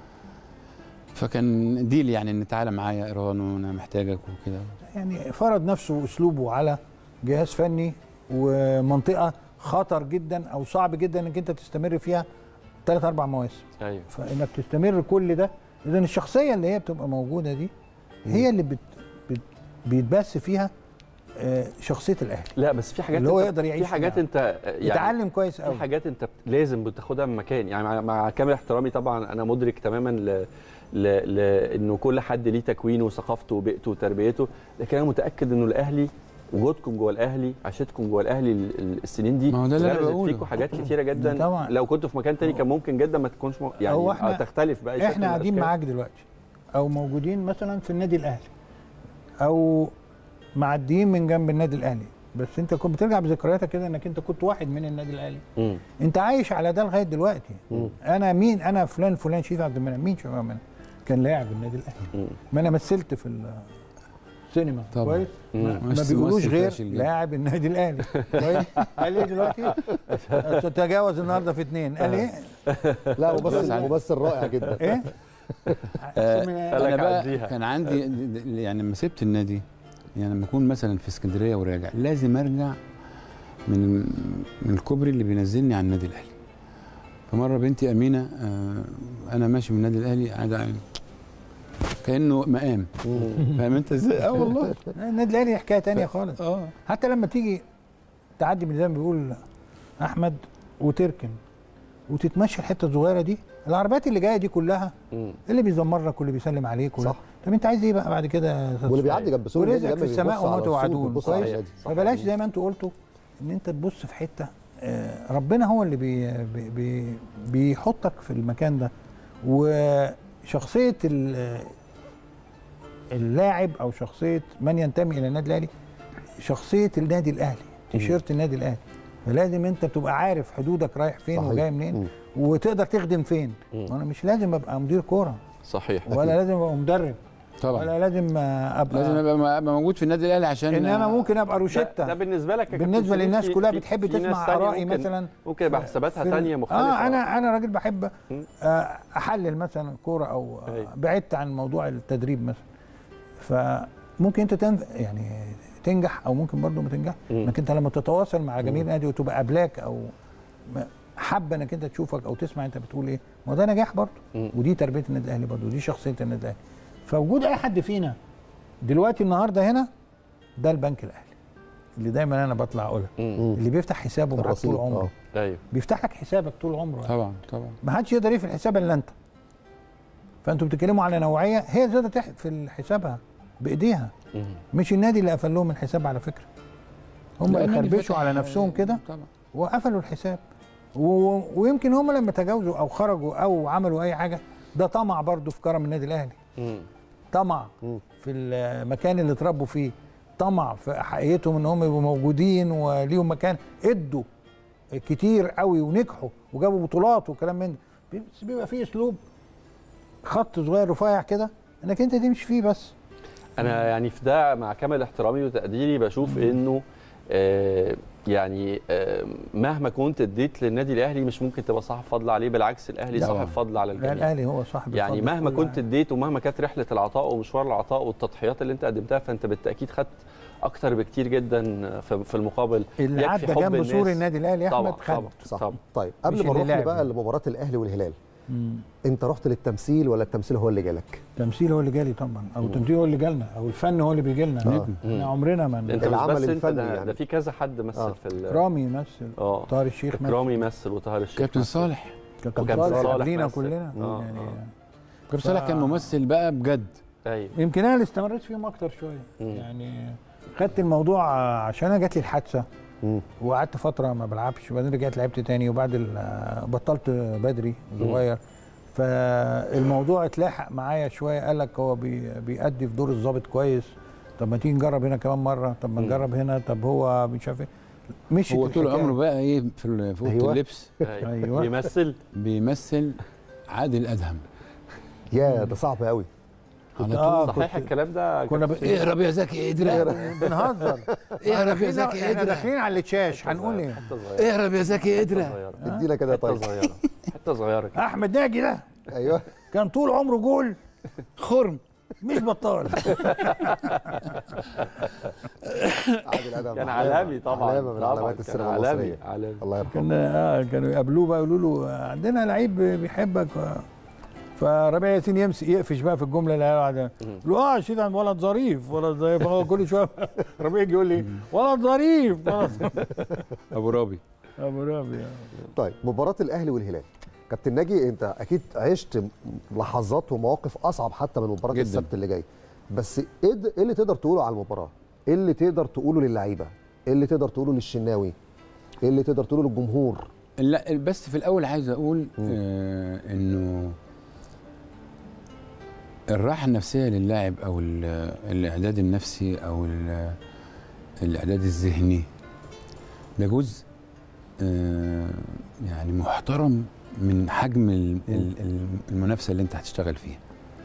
فكان ديل يعني ان تعالى معايا ايران وانا محتاجك وكده. يعني فرض نفسه واسلوبه على جهاز فني ومنطقه خطر جدا او صعب جدا انك انت تستمر فيها ثلاث اربع مواسم. ايوه فانك تستمر كل ده، اذا الشخصيه اللي هي بتبقى موجوده دي هي اللي بت بت بيتبث فيها آه، شخصيه الاهلي. لا بس في حاجات اللي هو انت- يقدر يعيش في حاجات فيها. انت يعني يتعلم كويس في قوي. حاجات انت بت- لازم بتاخدها من مكان يعني مع, مع كامل احترامي طبعا انا مدرك تماما ل ل لانه كل حد ليه تكوينه وثقافته وبيئته وتربيته، لكن انا متاكد انه الاهلي وجودكم جوه الاهلي عشتكم جوه الاهلي ال- ال- السنين دي ما هو ده اللي أنا غرزت بقوله. فيكم حاجات كتيره جدا. طبعا. لو كنتوا في مكان تاني كان ممكن جدا ما تكونش م... يعني هو إحنا- أو تختلف بقى شكل احنا من قاعدين الأشكال. معاك دلوقتي او موجودين مثلا في النادي الاهلي او معديين من جنب النادي الاهلي، بس انت كنت بترجع بذكرياتك كده انك انت كنت واحد من النادي الاهلي. مم. انت عايش على ده لغايه دلوقتي. مم. انا مين؟ انا فلان فلان شريف عبد المنعم. مين شريف عبد المنعم؟ كان لاعب النادي الاهلي. مم. ما انا مثلت في السينما طبعا. كويس. مم. ما, ما ممثل- بيقولوش ممثل غير فاشل جدا. لاعب النادي الاهلي كويس. قال ايه دلوقتي؟ تتجاوز النهارده في اثنين. قال ايه؟ لا ممثل ممثل رائع جدا. ايه؟ آه، قالك انا بقى عديها. كان عندي يعني لما سبت النادي، يعني لما اكون مثلا في اسكندريه وراجع لازم ارجع من من الكوبري اللي بينزلني على النادي الاهلي. فمره بنتي امينه آه، انا ماشي من النادي الاهلي قاعده كانه مقام، فاهم انت ازاي؟ اه والله النادي الاهلي حكايه ثانيه خالص. اه حتى لما تيجي تعدي من زي ما بيقول احمد وتركن وتتمشى الحته الصغيره دي، العربيات اللي جايه دي كلها مم. اللي بيزمر لك واللي بيسلم عليك صح. طب انت عايز ايه بقى بعد كده؟ واللي بيعدي جنب سور النادي ورزقك لما في السماء بيبص على وما السور توعدون بيبص على كويس. النادي. صح. فبلاش زي ما انتوا قلتوا ان انت تبص في حته آه، ربنا هو اللي بي بي بي بيحطك في المكان ده. وشخصيه ال- اللاعب او شخصيه من ينتمي الى النادي الاهلي شخصيه النادي الاهلي، تيشيرت النادي الاهلي. فلازم انت تبقى عارف حدودك رايح فين صحيح. وجاي منين مم. وتقدر تخدم فين. مم. وانا مش لازم ابقى مدير كوره صحيح ولا لازم ابقى مدرب طبعا ولا لازم ابقى لازم ابقى ابقى موجود في النادي الاهلي عشان انما ممكن ابقى ده, روشته. ده بالنسبه لك يا كابتن بالنسبه شريف للناس في- كلها في- بتحب في ناس تسمع تانية ارائي ممكن- مثلا ممكن يبقى حساباتها في- تانية مختلفه. اه انا انا راجل بحب مم. آه، احلل مثلا كوره او آه، أيوة. بعدت عن موضوع التدريب مثلا. فممكن انت تنف... يعني تنجح او ممكن برضه ما تنجح. مم. انك انت لما تتواصل مع جميع النادي وتبقى قبلاك او م- حابه انك انت تشوفك او تسمع انت بتقول ايه، ما ده نجاح برضه. مم. ودي تربيه النادي الاهلي برضه، ودي شخصيه النادي الاهلي. فوجود اي حد فينا دلوقتي النهارده هنا ده البنك الاهلي اللي دايما انا بطلع اقولها، اللي بيفتح حسابه معاك طول عمره. ايوه بيفتح لك حسابك طول عمره. طبعا طبعا. ما حدش يقدر يقفل الحساب الا انت. فانتوا بتتكلموا على نوعيه هي اللي تقدر تقفل حسابها بايديها، مش النادي اللي قفل لهم الحساب على فكره. هم خربشوا على نفسهم كده وقفلوا الحساب، و... ويمكن هم لما تجاوزوا او خرجوا او عملوا اي حاجه ده طمع برضو في كرم النادي الاهلي. طمع في المكان اللي اتربوا فيه، طمع في حقيقتهم ان هم يبقوا موجودين وليهم مكان، ادوا كتير قوي ونجحوا وجابوا بطولات وكلام من ده. بس بيبقى فيه اسلوب خط صغير رفيع كده انك انت تمشي فيه. بس انا يعني في ده مع كامل احترامي وتقديري بشوف انه آه يعني آه مهما كنت اديت للنادي الاهلي مش ممكن تبقى صاحب فضل عليه، بالعكس الاهلي صاحب فضل على الجميع. الاهلي هو صاحب يعني مهما كنت اديت ومهما كانت رحله العطاء ومشوار العطاء والتضحيات اللي انت قدمتها، فانت بالتاكيد خدت اكتر بكتير جدا في المقابل. اللي عدى جنب سور النادي الاهلي يا احمد خد. صح. بقى طيب قبل ما نروح بقى لمباراه الاهلي والهلال، مم. انت رحت للتمثيل ولا التمثيل هو اللي جالك؟ التمثيل هو اللي جالي طبعا، او التمثيل هو اللي جالنا، او الفن هو اللي بيجي لنا. آه. احنا عمرنا ما انت العمل الفني يعني. ده في كذا حد مثل آه. في كرامي يمثل، اه طاهر الشيخ مثل، كرامي يمثل وطاهر الشيخ، كابتن صالح كابتن صالح لينا كلنا. آه. يعني كابتن صالح كان ممثل بقى بجد. ايوه يمكن انا اللي استمريت فيهم اكتر شويه. مم. يعني خدت الموضوع عشان انا جات لي الحادثه وقعدت فتره ما بلعبش، وبعدين رجعت لعبت تاني، وبعد بطلت بدري صغير. فالموضوع اتلاحق معايا شويه، قال لك هو بي بيأدي في دور الضابط كويس، طب ما تيجي نجرب هنا كمان مره، طب ما نجرب هنا، طب هو مش عارف ايه. مش هو طول عمره بقى ايه في اوضه أيوة. اللبس. ايوه بيمثل بيمثل عادل ادهم. يا ده صعب قوي. آه صحيح الكلام ده. كنا ب... اهرب يا زكي ادري، بنهزر. اهرب يا زكي ادري، احنا داخلين على التشاش هنقول ايه؟ اهرب يا زكي ادري. ادينا كده طيب. حته صغيره حته صغيره كده. احمد ناجي ده ايوه كان طول عمره جول خرم مش بطال. عادل ادهم كان عالمي طبعا، علامه من علامات السينما المصريه. الله يرحمه. كان اه كانوا يقابلوه بقى يقولوا له عندنا لعيب بيحبك، فربيع ياسين يمسك يقفش بقى في الجمله اللي قاعده يقول له اه شيل عن ولد ظريف ولد ظريف. هو كل شويه ربيع يجي يقول لي ولد ظريف ابو رابي ابو رابي. طيب مباراه الاهلي والهلال، كابتن ناجي انت اكيد عشت لحظات ومواقف اصعب حتى من مباراه السبت اللي جاي، بس ايه اللي تقدر تقوله على المباراه؟ ايه اللي تقدر تقوله للعيبه؟ ايه اللي تقدر تقوله للشناوي؟ ايه اللي تقدر تقوله للجمهور؟ لا بس في الاول عايز اقول آه انه الراحه النفسيه للاعب او الاعداد النفسي او الاعداد الذهني ده جزء آه يعني محترم من حجم المنافسه اللي انت هتشتغل فيها.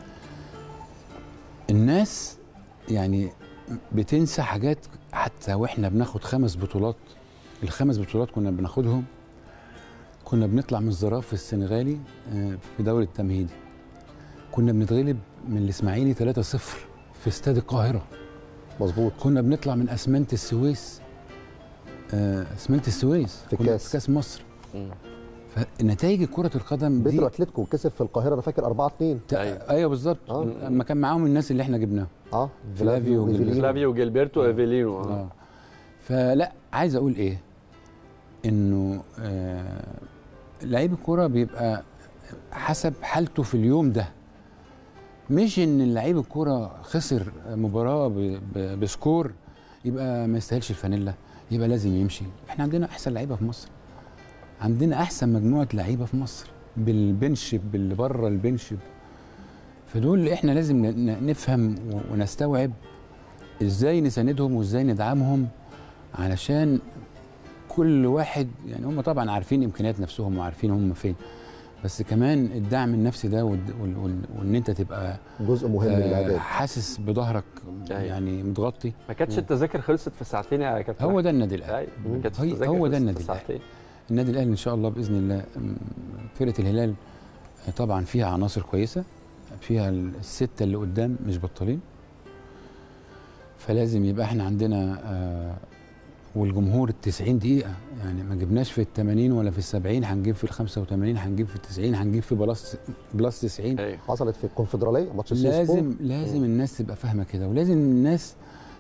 الناس يعني بتنسى حاجات، حتى واحنا بناخد خمس بطولات، الخمس بطولات كنا بناخدهم كنا بنطلع من الظراف السنغالي في دوري التمهيدي، كنا بنتغلب من الاسماعيلي ثلاثة صفر في استاد القاهره. مظبوط. كنا بنطلع من اسمنت السويس اسمنت السويس في كاس في كاس مصر. م. فنتائج كره القدم دي بيترو اتلتيكو كسب في القاهره انا فاكر أربعة اتنين. ايوه بالظبط. آه. لما كان معاهم الناس اللي احنا جبناهم اه فلافيو فلافيو وجيلبرتو ايفيلينو. اه, آه. فلا عايز اقول ايه، انه آه لعيب الكوره بيبقى حسب حالته في اليوم ده، مش ان لعيب الكوره خسر مباراه بسكور يبقى ما يستاهلش الفانيلا، يبقى لازم يمشي. احنا عندنا احسن لعيبه في مصر، عندنا احسن مجموعه لعيبه في مصر بالبنشب باللي بره البنشب، فدول احنا لازم نفهم ونستوعب ازاي نساندهم وازاي ندعمهم، علشان كل واحد يعني هم طبعا عارفين امكانيات نفسهم وعارفين هم فين، بس كمان الدعم النفسي ده وان انت تبقى جزء مهم من الاعداد، حاسس بظهرك يعني متغطي. ما كانتش التذاكر خلصت في ساعتين يا كابتن. هو ده النادي الاهلي، هو ده النادي الاهلي. النادي الاهلي ان شاء الله باذن الله. فرقه الهلال طبعا فيها عناصر كويسه، فيها السته اللي قدام مش بطالين، فلازم يبقى احنا عندنا آه والجمهور التسعين دقيقه، يعني ما جبناش في الثمانين ولا في السبعين، هنجيب في الخمسة وثمانين، هنجيب في التسعين، هنجيب في بلس بلس تسعين. حصلت في الكونفدراليه ماتش لازم لازم الناس تبقى فاهمه كده، ولازم الناس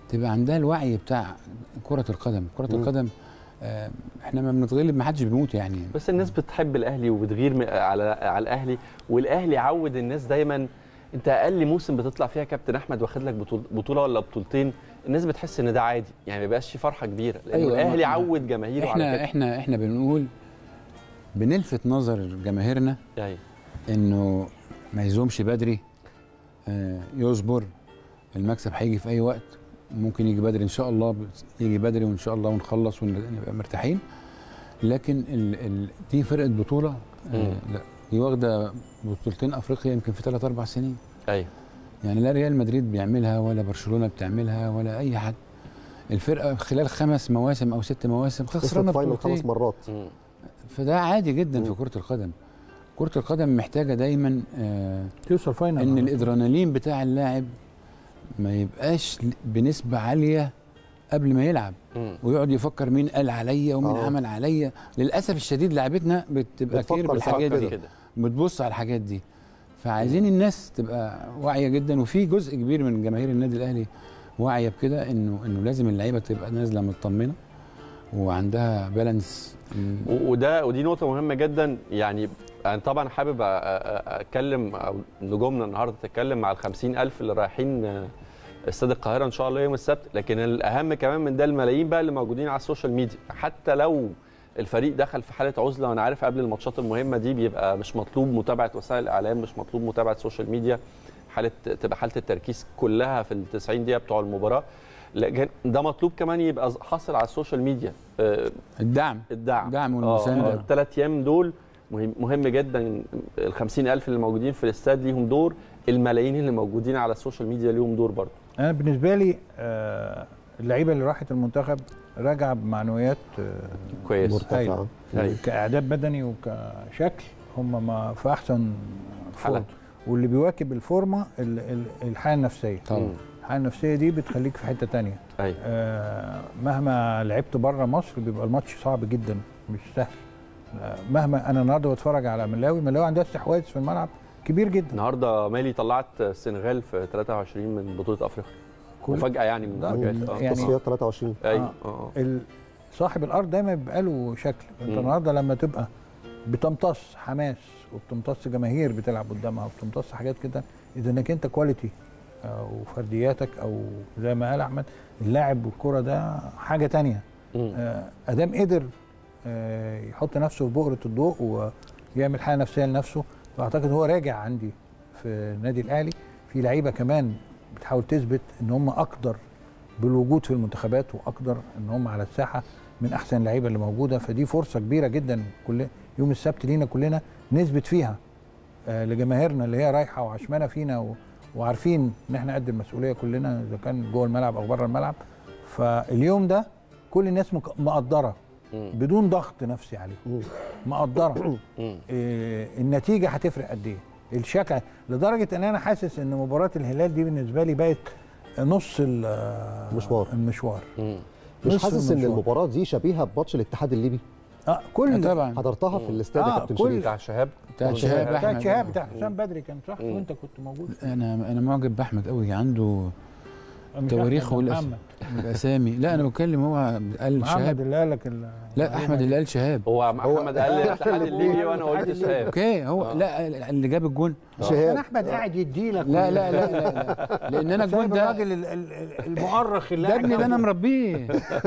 تبقى عندها الوعي بتاع كره القدم. كره مم. القدم آه، احنا ما بنتغلب، ما حدش بيموت يعني. بس الناس بتحب الاهلي وبتغير م- على على الاهلي، والاهلي عود الناس دايما. انت اقل موسم بتطلع فيها كابتن احمد واخد لك بطول- بطوله ولا بطولتين، الناس بتحس ان ده عادي، يعني ما بيبقاش في فرحه كبيره، لان أيوة، الاهلي ما- عود جماهيره على احنا كده. احنا احنا بنقول بنلفت نظر جماهيرنا ايوه انه ما يزومش بدري، آه، يصبر، المكسب هيجي في اي وقت، ممكن يجي بدري ان شاء الله، يجي بدري وان شاء الله ونخلص ونبقى مرتاحين. لكن ال ال دي فرقه بطوله، آه، لا دي واخده بطولتين افريقيا يمكن في ثلاث اربع سنين. ايوه يعني لا ريال مدريد بيعملها ولا برشلونه بتعملها ولا اي حد. الفرقه خلال خمس مواسم او ست مواسم خسرانه خسرت فاينل بطولتين، خمس مرات. مم. فده عادي جدا مم. في كره القدم. كره القدم محتاجه دايما آه توصل فاينل. ان الادرينالين بتاع اللاعب ما يبقاش بنسبه عاليه قبل ما يلعب، مم. ويقعد يفكر مين قال عليا ومين آه. عمل عليا. للاسف الشديد لعبتنا بتبقى بتفكر كتير بالحاجات بتفكر دي، كده. بتبص على الحاجات دي. فعايزين الناس تبقى واعيه جدا، وفي جزء كبير من جماهير النادي الاهلي واعيه بكده، انه انه لازم اللعيبه تبقى نازله مطمنه وعندها بالانس. و- وده ودي نقطة مهمة جدا. يعني أنا طبعا حابب أ- أ- أتكلم، أو نجومنا النهاردة تتكلم مع الخمسين ألف اللي رايحين استاد القاهرة إن شاء الله يوم السبت، لكن الأهم كمان من ده الملايين بقى اللي موجودين على السوشيال ميديا. حتى لو الفريق دخل في حالة عزلة، وأنا عارف قبل الماتشات المهمة دي بيبقى مش مطلوب متابعة وسائل الإعلام، مش مطلوب متابعة السوشيال ميديا، حالة تبقى حالة التركيز كلها في ال تسعين دقيقة بتوع المباراة. لكن ده مطلوب كمان يبقى حاصل على السوشيال ميديا. آه، الدعم الدعم الدعم والمسانده. الثلاث ايام دول مهم, مهم جدا. ال خمسين ألف اللي موجودين في الاستاد ليهم دور، الملايين اللي موجودين على السوشيال ميديا ليهم دور برضه. انا بالنسبه لي آه، اللعيبه اللي راحت المنتخب راجعه بمعنويات آه، كويس. مرتفعه. أيوة. أيوة. كاعداد بدني وكشكل هم ما في احسن فورم. حالة. واللي بيواكب الفورمه ال- ال- الحاله النفسيه. طبعا الحاله النفسيه دي بتخليك في حته تانية. ايوه آه، مهما لعبت بره مصر بيبقى الماتش صعب جدا، مش سهل. آه، مهما انا النهارده بتفرج على ملاوي، ملاوي عندها استحواذ في الملعب كبير جدا. النهارده مالي طلعت السنغال في ثلاثة وعشرين من بطوله افريقيا، كل- مفاجاه يعني من لا، المفاجآت. اه يعني- تصفيات ثلاثة وعشرين. ايوه آه. اه ال- صاحب الارض دايما بيبقى له شكل. انت مم. النهارده لما تبقى بتمتص حماس وبتمتص جماهير بتلعب قدامها وبتمتص حاجات كده، اذا انك انت كواليتي او فردياتك، او زي ما قال احمد اللاعب والكره ده حاجه تانية. مم. آه، ادام قدر آه، يحط نفسه في بؤره الضوء ويعمل حاله نفسيه لنفسه، فاعتقد هو راجع عندي في النادي الاهلي. في لعيبه كمان بتحاول تثبت ان هم اقدر بالوجود في المنتخبات، واقدر ان هم على الساحه من احسن اللعيبه اللي موجوده. فدي فرصه كبيره جدا كل يوم السبت لينا كلنا نثبت فيها آه، لجماهيرنا اللي هي رايحه وعشمانه فينا و- وعارفين ان احنا قد المسؤوليه كلنا، اذا كان جوه الملعب او بره الملعب. فاليوم ده كل الناس مك- مقدره مم. بدون ضغط نفسي عليهم، مقدره مم. إيه النتيجه هتفرق قد ايه، الشكل، لدرجه ان انا حاسس ان مباراه الهلال دي بالنسبه لي بقت نص ال- المشوار. المشوار مم. مش نص حاسس ان المشوار. المباراه دي شبيهه بماتش الاتحاد الليبي؟ اه كل طبعا حضرتها في الاستاد يا آه، كابتن كل- شريف. بتاع شهاب بتاع شهاب بتاع احمد. شهاب بتاع حسام بدري كان صح، مم. وانت كنت موجود. انا انا معجب باحمد قوي، عنده مش تواريخ أحمد، والأس- محمد الاسامي. لا انا بتكلم، هو قال محمد شهاب. اللي قال لك ال- لا احمد اللي قال شهاب. هو محمد قال لي الاتحاد الليبي وانا قلت شهاب. اوكي هو آه. لا اللي جاب الجون. كان شهاب. احمد قاعد يدي لك لا لا لا لا, لا. لان انا الجون سايب ده الراجل ال- ال- المؤرخ اللي ده قاعد ابني ده انا جنبه. مربيه.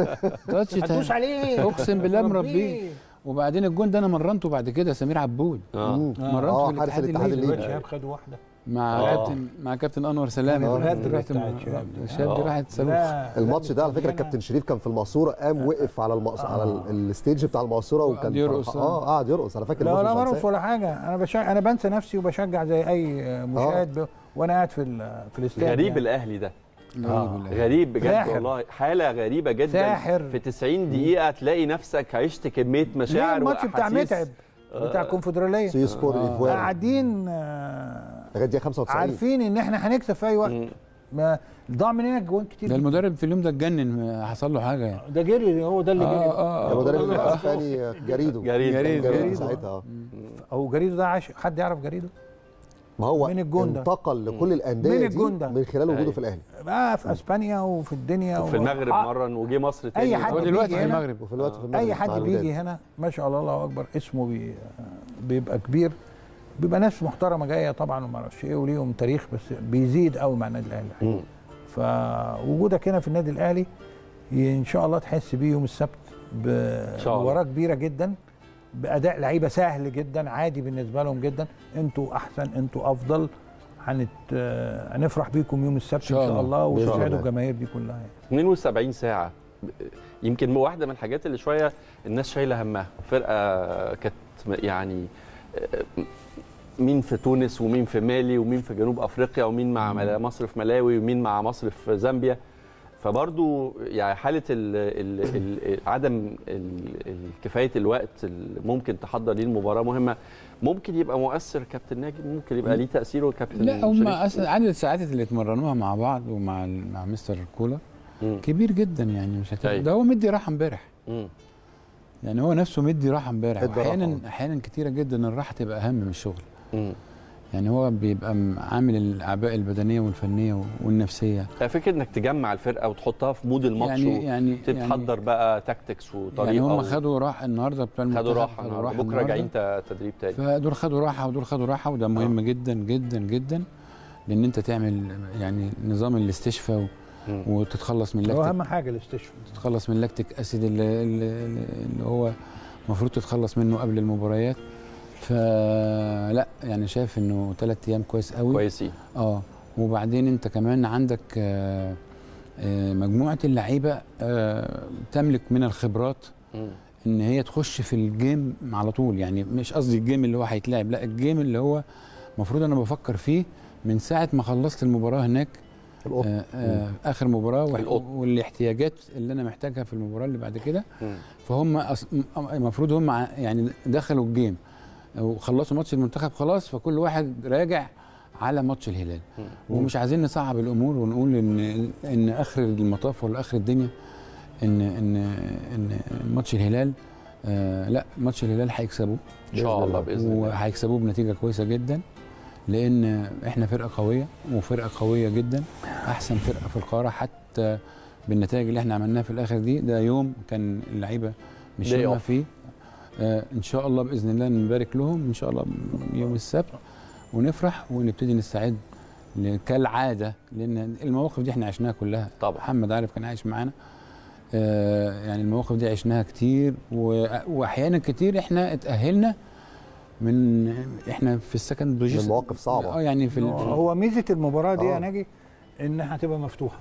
تاتش هتدوس تاني. عليه اقسم بالله مربيه. وبعدين الجون ده انا مرنته بعد كده سمير عبود. اه مم. مرنته آه، في حارس الاتحاد الاتحاد الليبي الليبي. شهاب خد واحده مع آه. كابتن مع كابتن انور سلامه. آه. رحت الغدر رحت بتاعت مع- شهاب دي. شهاب دي آه. راحت صاروخ. لا، الماتش ده على فكره مليانة. الكابتن شريف كان في المقصوره، قام وقف على المقص... على ال- الستيج بتاع المقصوره وكان قعد يرقص. فرح- اه قعد يرقص. انا فاكر لا الماتش لا مش برقص هنساه. ولا حاجه، انا بشجع، انا بنسى نفسي وبشجع زي اي مشاهد ب... وانا قاعد في ال... في الاستاد. غريب يعني. الاهلي ده، غريب. غريب بجد ساحر. والله، حاله غريبه جدا. ساحر. في تسعين دقيقه تلاقي نفسك عشت كميه ليه مشاعر الماتش بتاع واحاسيس. متعب بتاع الكونفدراليه سي سبور آه. ايفوار قاعدين آه، لغايه دقيقه خمسة وتسعين. عارفين ان احنا هنكسب في اي وقت. مم. ما ضاع مننا جوان كتير ده جداً. المدرب في اليوم ده اتجنن، حصل له حاجه يعني. ده جري، هو ده اللي جري. اه المدرب اه الاسباني جريدو جريد جريد. جريدو جريدو. ساعتها. او جريدو ده عاش، حد يعرف جريدو؟ ما هو من الجون ده. انتقل لكل الانديه من دي الجون ده. من خلال وجوده أيوة. في الاهلي بقى في اسبانيا وفي الدنيا وفي المغرب مره وجي مصر تاني. أي حد هو دلوقتي بيجي في هنا المغرب. وفي الوقت في المغرب اي مع حد الوداد. بيجي هنا ما شاء الله الله اكبر اسمه بي بيبقى كبير، بيبقى ناس محترمه جايه طبعا وما اعرفش ايه وليهم تاريخ، بس بيزيد قوي مع النادي الاهلي. فوجودك هنا في النادي الاهلي ان شاء الله تحس بيه يوم السبت بمباراه كبيره جدا، باداء لعيبه سهل جدا عادي بالنسبه لهم جدا. انتوا احسن، انتوا افضل، هنت هنفرح بيكم يوم السبت ان شاء الله, الله وتسعدوا الجماهير دي كلها يعني. اثنين وسبعين ساعه يمكن واحده من الحاجات اللي شويه الناس شايله همها. فرقه كانت يعني مين في تونس ومين في مالي ومين في جنوب افريقيا ومين مع مصر في ملاوي ومين مع مصر في زامبيا، فبرضو يعني حاله ال ال ال عدم كفايه الوقت اللي ممكن تحضر ليه المباراه مهمه، ممكن يبقى مؤثر كابتن ناجي، ممكن يبقى ليه تاثيره كابتن. لا هم اصلا عدد الساعات اللي اتمرنوها مع بعض ومع مع مستر كولر كبير جدا يعني، مش هتبقى ده هو مدي راحه امبارح، يعني هو نفسه مدي راحه امبارح. احيانا احيانا كتيره جدا الراحه تبقى اهم من الشغل. مم. يعني هو بيبقى عامل الاعباء البدنيه والفنيه والنفسيه. فكره انك تجمع الفرقه وتحطها في مود الماتش يعني يعني تتحضر يعني بقى تاكتكس وطريقه. يعني هم خدوا راحه النهارده بتوع المنتخب، خدوا راحه النهارده، بكره راجعين تدريب تاني، فدول خدوا راحه ودول خدوا راحه، وده مهم آه. جدا جدا جدا، لان انت تعمل يعني نظام الاستشفاء وتتخلص من لاكتيك، اهم حاجه الاستشفاء، تتخلص من لاكتيك اسيد اللي, اللي هو المفروض تتخلص منه قبل المباريات. فلا يعني شايف انه ثلاث ايام كويس قوي كويسين. اه وبعدين انت كمان عندك آه آه مجموعه اللعيبه آه تملك من الخبرات م. ان هي تخش في الجيم على طول، يعني مش قصدي الجيم اللي هو هيتلعب، لا الجيم اللي هو المفروض انا بفكر فيه من ساعه ما خلصت المباراه هناك، آه آه اخر مباراه والاحتياجات اللي انا محتاجها في المباراه اللي بعد كده. فهم المفروض هم يعني دخلوا الجيم وخلصوا ماتش المنتخب خلاص، فكل واحد راجع على ماتش الهلال. مم. ومش عايزين نصعب الامور ونقول ان ان اخر المطاف ولا اخر الدنيا ان ان ان ماتش الهلال آه لا ماتش الهلال هيكسبوه ان شاء الله باذن الله، وهيكسبوه بنتيجه كويسه جدا، لان احنا فرقه قويه وفرقه قويه جدا، احسن فرقه في القاره حتى بالنتائج اللي احنا عملناها في الاخر دي. ده يوم كان اللعيبه مش هما فيه. آه ان شاء الله باذن الله نبارك لهم ان شاء الله يوم السبت ونفرح ونبتدي نستعد كالعاده، لان المواقف دي احنا عشناها كلها طبعا. محمد عارف كان عايش معانا، آه يعني المواقف دي عشناها كتير، واحيانا كتير احنا اتاهلنا من احنا في السكند بوجيشن، مواقف صعبه. اه يعني في هو ميزه المباراه دي يا ناجي انها هتبقى مفتوحه.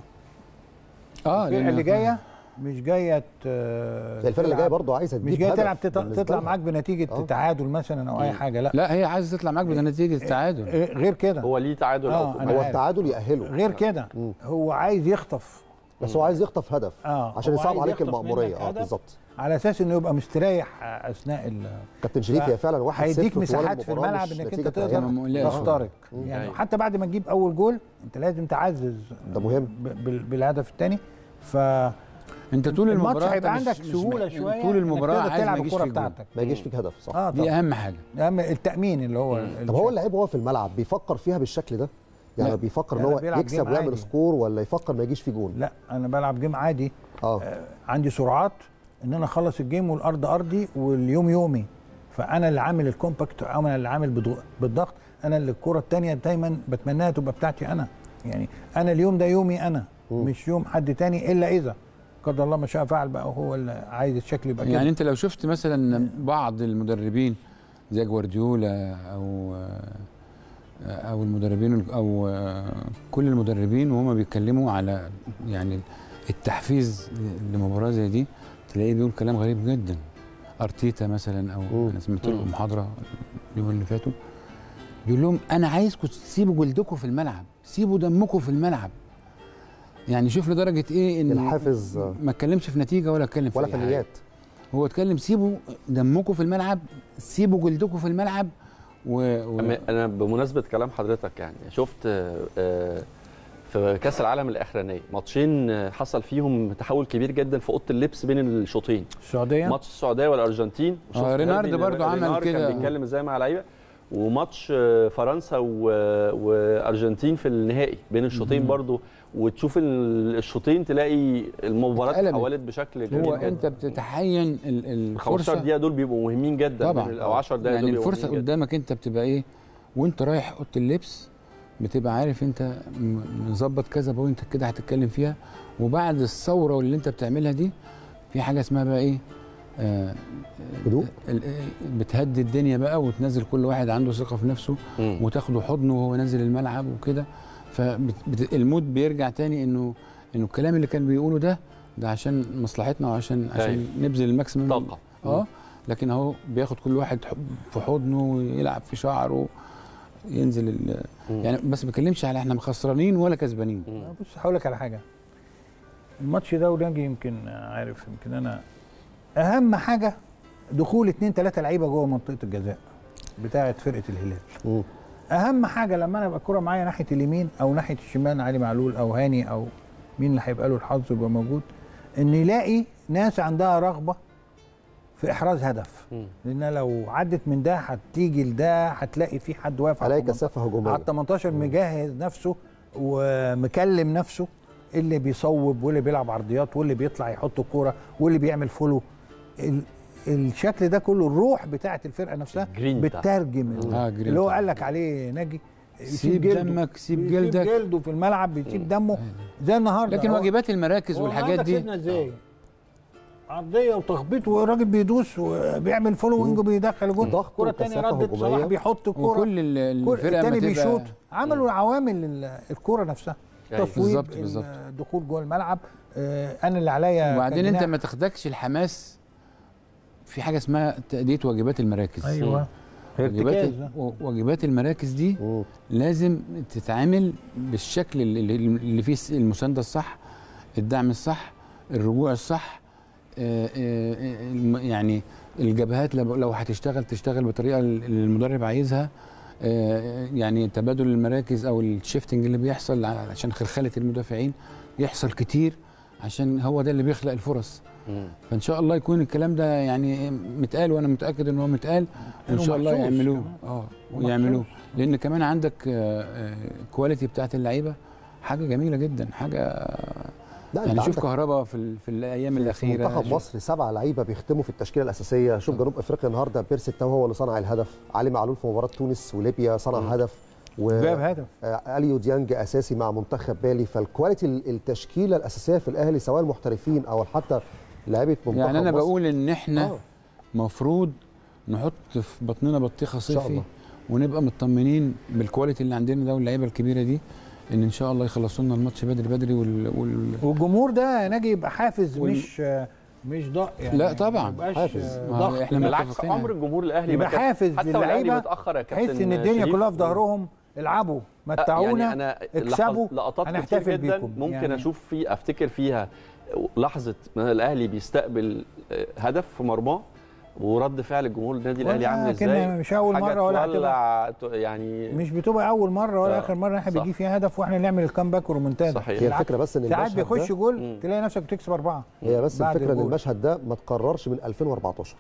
اه الفرقه اللي جايه مش جايه الفرقه اللي جايه برضه عايزه تجيب، مش جايه تلعب تطلع معاك بنتيجه آه. تعادل مثلا او اي حاجه، لا لا هي عايزه تطلع معاك بنتيجه تعادل. غير كده هو ليه تعادل آه هو التعادل ياهله، غير كده هو عايز يخطف، بس هو عايز يخطف هدف آه. عشان يصعب عليك المأموريه. اه بالظبط، على اساس انه يبقى مستريح اثناء ال كابتن شريف هي فعلا واحد صفر هيديك مساحات في الملعب انك انت تقدر تخترق يعني. حتى بعد ما تجيب اول جول انت لازم تعزز، ده مهم بالهدف الثاني. ف انت طول المباراه هيبقى عندك سهوله شويه طول المباراه عايز تلعب الكره بتاعتك، ما يجيش فيك هدف صح. آه دي اهم حاجه، اهم التامين اللي هو. طب هو اللعيب هو في الملعب بيفكر فيها بالشكل ده يعني، بيفكر ان هو يكسب ويعمل سكور، ولا يفكر ما يجيش في جون؟ لا انا بلعب جيم عادي. اه, آه عندي سرعات ان انا اخلص الجيم والارض ارضي واليوم يومي، فانا اللي عامل الكومباكت، انا اللي عامل بالضغط، انا اللي الكره الثانيه دايما بتمناها تبقى بتاعتي انا، يعني انا اليوم ده يومي انا، م. مش يوم حد تاني، الا اذا قدر الله ما شاء فعل بقى هو اللي عايز الشكل يبقى كده. يعني انت لو شفت مثلا بعض المدربين زي جوارديولا او او المدربين او كل المدربين وهم بيتكلموا على يعني التحفيز لمباراه زي دي، تلاقيه بيقول كلام غريب جدا. ارتيتا مثلا او م. انا سمعت له محاضره اليوم اللي فاتوا بيقول لهم انا عايزكم تسيبوا جلدكم في الملعب، سيبوا دمكم في الملعب. يعني شوف لدرجه ايه ان الحافز ما اتكلمش في نتيجه ولا اتكلم في ولا فنيات، هو اتكلم سيبوا دمكم في الملعب، سيبوا جلدكم في الملعب. و... و... انا بمناسبه كلام حضرتك يعني شفت في كاس العالم الاخرانيه ماتشين حصل فيهم تحول كبير جدا في اوضه اللبس بين الشوطين، السعوديه ماتش السعوديه والارجنتين. آه رينارد برضو عمل كده، كان بيتكلم ازاي مع لعيبه، وماتش آه، فرنسا و- وارجنتين في النهائي بين الشوطين برضو، وتشوف ال- الشوطين تلاقي المباراه اتقلبت. اتحولت بشكل جميل هو جدا. انت بتتحين ال- ال خمستاشر الفرصه دقيقه دول بيبقوا مهمين جدا طبعا، من- او عشر دقائق يعني دول بيبقوا الفرصه مهمين جداً. قدامك انت بتبقى ايه وانت رايح اوضه اللبس، بتبقى عارف انت م- مظبط كذا بوينت كده هتتكلم فيها، وبعد الثوره واللي انت بتعملها دي في حاجه اسمها بقى ايه آه هدوء. ال- بتهدي الدنيا بقى وتنزل كل واحد عنده ثقه في نفسه مم. وتاخده حضنه وهو نازل الملعب وكده، فالمود بيرجع تاني انه انه الكلام اللي كان بيقوله ده ده عشان مصلحتنا وعشان عشان أيوة. نبذل الماكسيمم طاقة. اه لكن اهو بياخد كل واحد ح- في حضنه ويلعب في شعره ينزل ال... مم. يعني بس ما بكلمش على احنا خسرانين ولا كسبانين. مم. بص هقول لك على حاجه. الماتش ده وناجي يمكن عارف، يمكن انا اهم حاجه دخول اتنين تلاته لعيبه جوه منطقه الجزاء بتاعه فرقه الهلال. مم. اهم حاجه لما انا ابقى الكوره معايا ناحيه اليمين او ناحيه الشمال، علي معلول او هاني او مين اللي هيبقى له الحظ يبقى موجود، ان يلاقي ناس عندها رغبه في احراز هدف. مم. لان لو عدت من ده هتيجي لده هتلاقي في حد واقف عليه على التمنتاشر- كثافه هجوميه. على ال تمنتاشر مجهز نفسه ومكلم نفسه، اللي بيصوب واللي بيلعب عرضيات واللي بيطلع يحط الكوره واللي بيعمل فولو. ال الشكل ده كله الروح بتاعه الفرقه نفسها الجرين بتاعها. بتترجم آه، جرين اللي هو بتاعها. قال لك عليه ناجي سيب دمك، سيب جلدك. سيب جلده في الملعب، بيسيب دمه زي النهارده. لكن هو- واجبات المراكز هو والحاجات النهاردة دي كسبنا ازاي؟ عرضيه وتخبيط والراجل بيدوس وبيعمل فولوينج وبيدخل جول. ضغط الكوره الثانيه وكثافة ردت هجومية. صلاح بيحط الكوره، وكل ال- كل الفرقه الثاني ما بيشوط. تبقى عملوا عوامل ال- الكوره نفسها، أيوة. تصويب، بالظبط، بالظبط. الدخول جوه الملعب. آه، انا اللي عليا وبعدين انت كجناح. ما تاخدكش الحماس في حاجه اسمها تأدية واجبات المراكز. ايوه واجبات ارتكاز ده. واجبات المراكز دي مم. لازم تتعامل بالشكل اللي, اللي فيه المسانده الصح، الدعم الصح، الرجوع الصح. آه، آه، آه، الم- يعني الجبهات لو لو هتشتغل تشتغل بالطريقه اللي المدرب عايزها. آه، يعني تبادل المراكز او الشيفتنج اللي بيحصل عشان خلخله المدافعين يحصل كتير، عشان هو ده اللي بيخلق الفرص. مم. فان شاء الله يكون الكلام ده يعني متقال، وانا متاكد ان هو متقال، وان شاء الله ومحسوس يعملوه. كمان. اه ومحسوس. ويعملوه، لان كمان عندك كواليتي بتاعت اللعيبه حاجه جميله جدا، حاجه لا يعني انت شوف عندك كهربا في, ال- في الايام في الاخيره. منتخب شوف- مصر سبعه لعيبه بيختموا في التشكيله الاساسيه. شوف جنوب افريقيا النهارده بيرسي تاو هو اللي صنع الهدف، علي معلول في مباراه تونس وليبيا صنع هدف، جاب هدف. واليو ديانج اساسي مع منتخب بالي. فالكواليتي التشكيله الاساسيه في الاهلي سواء المحترفين او حتى لعيبه منتخب يعني انا مصر. بقول ان احنا آه. مفروض نحط في بطننا بطيخه شاء صيفي الله. ونبقى مطمنين بالكواليتي اللي عندنا ده واللعيبه الكبيره دي، ان ان شاء الله يخلصوا لنا الماتش بدري بدري وال, وال... والجمهور ده ناجي يبقى حافز، وال- مش مش ضاء يعني. لا طبعاً. ما يبقاش حافز. آه، ما ضغط. احنا بالعكس متفقين. عمر الجمهور الاهلي يبقى ما كان- حافز حتى لو الاهلي للعيبة، متاخر يا كابتن تحس ان الدنيا شريف. كلها في ظهرهم، العبوا متعونا، يعني انا اكسبوا، لحظ- لقطات كتير هنحتفل جدا بيكم. ممكن يعني اشوف في افتكر فيها لحظه ما الاهلي بيستقبل آه، هدف في مرماه ورد فعل الجمهور النادي الاهلي عامل ولكن ازاي. مش أول حاجة مرة ولا تولع ت- يعني مش بتبقى اول مره ولا آه، اخر مره احنا صح. بيجي فيها هدف واحنا نعمل الكامباك ورومنتادا. صحيح. هي الفكره بس ان ساعات المشهد بيخش ده جول مم. تلاقي نفسك بتكسب اربعه. هي بس بعد الفكره ان الجول. المشهد ده ما تكررش من ألفين وأربعتاشر.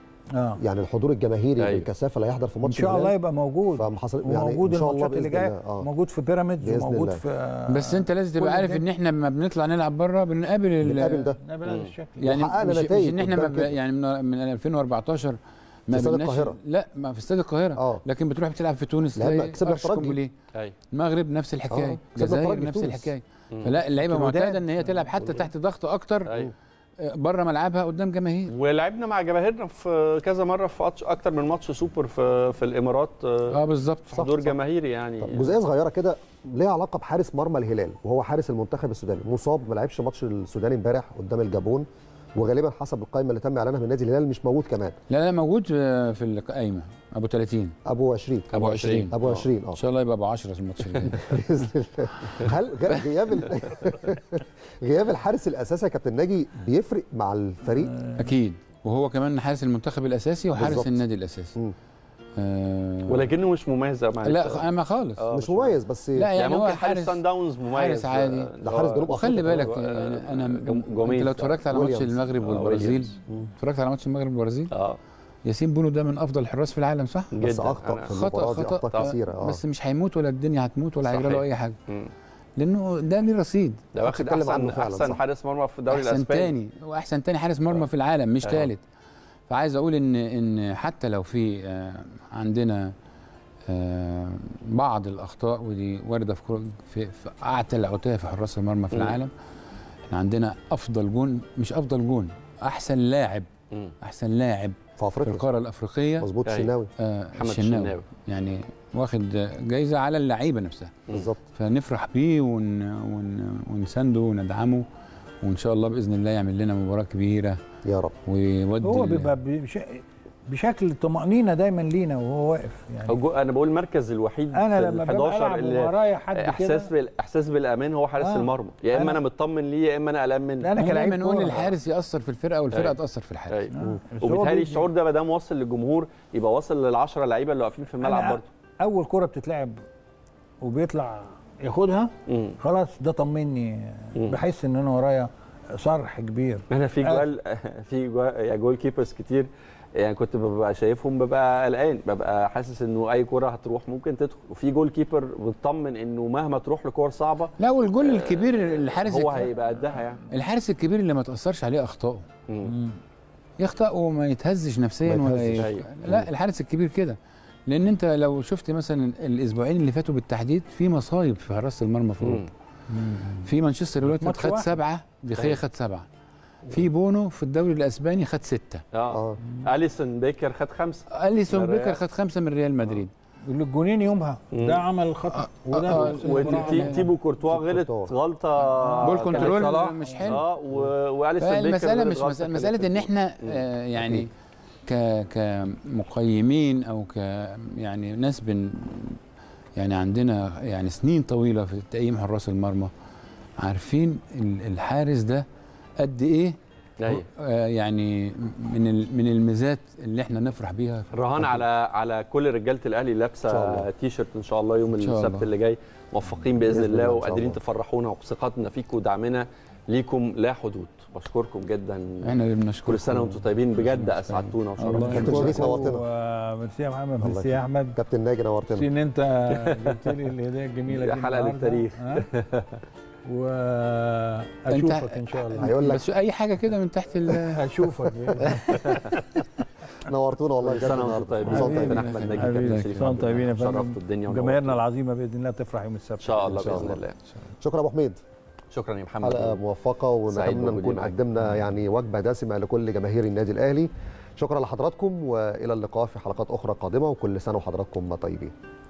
اه يعني الحضور الجماهيري أيوة. بالكثافه اللي هيحضر في ان ماتش شاء الله الهلال يبقى موجود، فما حصل يعني وموجود ان شاء الله الماتشات اللي باذن جايه، الله. اه موجود في بيراميدز بإذن وموجود الله. في آه، بس انت لازم تبقى كل عارف ده. ان احنا لما بنطلع نلعب بره بنقابل ال- بنقابل ده نقابل هذا الشكل. يعني وحققنا مش, مش نتائج ان احنا ما قدام ب- كده. يعني من, من ألفين وأربعتاشر ما في استاد قابلناش- القاهرة. لا ما في استاد القاهره. اه لكن بتروح بتلعب في تونس لعبنا- تلاقي كسبنا أرش الترجي. كومبليه. أيوة. المغرب نفس الحكايه، آه. كسبنا الجزائر الترجي في نفس تونس. الحكايه. مم. فلا اللعيبه الوداد. معتاده ان هي تلعب حتى تحت ضغط اكتر ايوه بره ملعبها قدام جماهير. ولعبنا مع جماهيرنا في كذا مره في ماتش اكتر من ماتش سوبر في في الامارات آه، اه بالظبط. في حضور صح. جماهيري يعني. طب جزئيه صغيره كده ليها علاقه بحارس مرمى الهلال وهو حارس المنتخب السوداني، مصاب ما لعبش ماتش السوداني امبارح قدام الجابون، وغالبا حسب القائمه اللي تم اعلانها من نادي الهلال مش موجود كمان. لا لا موجود في في القايمه ابو ثلاثين ابو عشرين ابو عشرين ابو عشرين اه ان شاء الله يبقى ابو عشرة في الماتش الجاي. باذن الله. هل غ- غياب ال... غياب الحارس الاساسي يا كابتن ناجي بيفرق مع الفريق؟ اكيد، وهو كمان حارس المنتخب الاساسي وحارس بالظبط. النادي الاساسي. مم. آه ولكنه مش مميز مع لا انا خالص. آه، مش مميز بس لا يعني, يعني هو ممكن حارس حارس سان داونز مميز حارس عادي. آه، ده حارس جنوب وخلي أفريقيا بالك طبعاً. يعني انا جم- جميل. انت لو اتفرجت على ماتش ويليامز. المغرب آه، والبرازيل ويليامز. اتفرجت على ماتش المغرب والبرازيل اه ياسين بونو ده من افضل الحراس في العالم صح؟ بس جداً. اخطا أنا- في خطأ المباراه دي خطأ اخطاء كثيره اه بس مش هيموت ولا الدنيا هتموت ولا هيجرى له صحيح. اي حاجه، مم. لانه ده ليه رصيد. ده واخد بتتكلم احسن عنه فعلاً، احسن صح. حارس مرمى في الدوري احسن الاسباني. تاني واحسن تاني حارس مرمى في العالم مش آه. ثالث. فعايز اقول ان ان حتى لو في آه، عندنا آه، بعض الاخطاء ودي وارده في كرة- في, في اعتى العتاه في حراس المرمى في مم. العالم. احنا عندنا افضل جون، مش افضل جون، احسن لاعب مم. احسن لاعب في في افريقيا القاره الافريقيه مظبوط أيوة. الشناوي آه، محمد الشناوي. الشناوي. يعني واخد جايزه على اللعيبه نفسها، بالظبط. فنفرح بيه ون ون ونسنده وندعمه، وان شاء الله باذن الله يعمل لنا مباراه كبيره يا رب. ويودي هو ال- بيبقى بش... بشكل طمأنينة دايما لينا وهو واقف يعني. هو جو- انا بقول المركز الوحيد انا في لما ال ببقى حداشر العب اللي ورايا حد كده احساس بالاحساس بالامان هو حارس آه. المرمى، يا اما أنا- انا مطمن ليه يا اما انا قلقان منه. لا، انا احنا كلاعب دايما نقول كورة. الحارس ياثر في الفرقه والفرقه أيوة. تاثر في الحارس. أيوة. آه. بس هو وبالتالي بيدي- الشعور ده ما دام وصل للجمهور يبقى واصل للعشرة لعيبه اللي واقفين في الملعب أنا برضه. اول كرة بتتلعب وبيطلع ياخدها مم. خلاص ده طمني، مم. بحس ان انا ورايا صرح كبير. انا في آه. جوال في جوال يعني جول كيبرز كتير، يعني كنت ببقى شايفهم ببقى قلقان، ببقى حاسس انه اي كره هتروح ممكن تدخل، وفي جول كيبر بتطمن انه مهما تروح لكور صعبه لا والجول الكبير الحارس هو الك- هيبقى قدها يعني. الحارس الكبير اللي ما تاثرش عليه اخطائه، مم. يخطأ وما يتهزش نفسيا ما ولا يتهزش. ي... أيوة. لا الحارس الكبير كده، لان انت لو شفت مثلا الاسبوعين اللي فاتوا بالتحديد في مصايب في حراسه المرمى في مم. اوروبا. في مانشستر يونايتد ماتش خد واحد. سبعه، دخيا أيوة. خد سبعه، في بونو في الدوري الاسباني خد سته، اه اه اليسون بيكر خد خمسه. اليسون من بيكر الريال. خد خمسه من ريال مدريد. الجونين يومها مم. ده عمل خطأ وده آه، في المباراة وتي- عمل- تيبو كورتوا غلط كورتوا. غلطه بول كانت كنترول صلاح. مش حلو. اه و- واليسون بيكر فالمسألة غلط مش غلطة مسألة, كانت مسألة إن في- إحنا آه يعني ك كمقيمين أو ك يعني ناس بن يعني عندنا يعني سنين طويلة في تقييم حراس المرمى، عارفين ال- الحارس ده قد إيه أيوة. آه يعني من ال- من الميزات اللي إحنا نفرح بيها. رهان على على كل رجاله الاهلي إن شاء الله. لابسه تي شيرت ان شاء الله يوم إن شاء السبت الله. اللي جاي، موفقين باذن, بإذن الله الله إن شاء وقادرين الله. تفرحونا وثقتنا فيكم ودعمنا ليكم لا حدود. بشكركم جدا، إحنا اللي بنشكركم. كل سنه وانتم طيبين، بجد اسعدتونا الله وشرفتونا. كابتن شريف يشكركم نورتنا. وميرسي يا محمد، الله ميرسي يا احمد، كابتن ناجي نورتنا. ميرسي ان انت جبت لي الهديه الجميله دي حلقة النهاردة. للتاريخ. ها؟ واشوفك ان شاء الله. هيقول لك بس أي حاجة كده من تحت ال اشوفك نورتونا والله كل بجد سنه وانتم النهارده. طيبين. كل سنة وأنتم كابتن طيبين. احمد ناجي، حبيبي، كابتن كل شريف سنة وأنتم طيبين يا فندم. شرفتوا الدنيا جماهيرنا ونورتوا. العظيمه باذن الله تفرح يوم السبت ان شاء الله إن شاء باذن الله. الله. شكرا ابو حميد، شكرا يا محمد. حلقه موفقه سعيد ونتمنى بوجودي نكون معاك. قدمنا يعني وجبه دسمه لكل جماهير النادي الاهلي. شكرا لحضراتكم والى اللقاء في حلقات اخرى قادمه، وكل سنه وحضراتكم طيبين.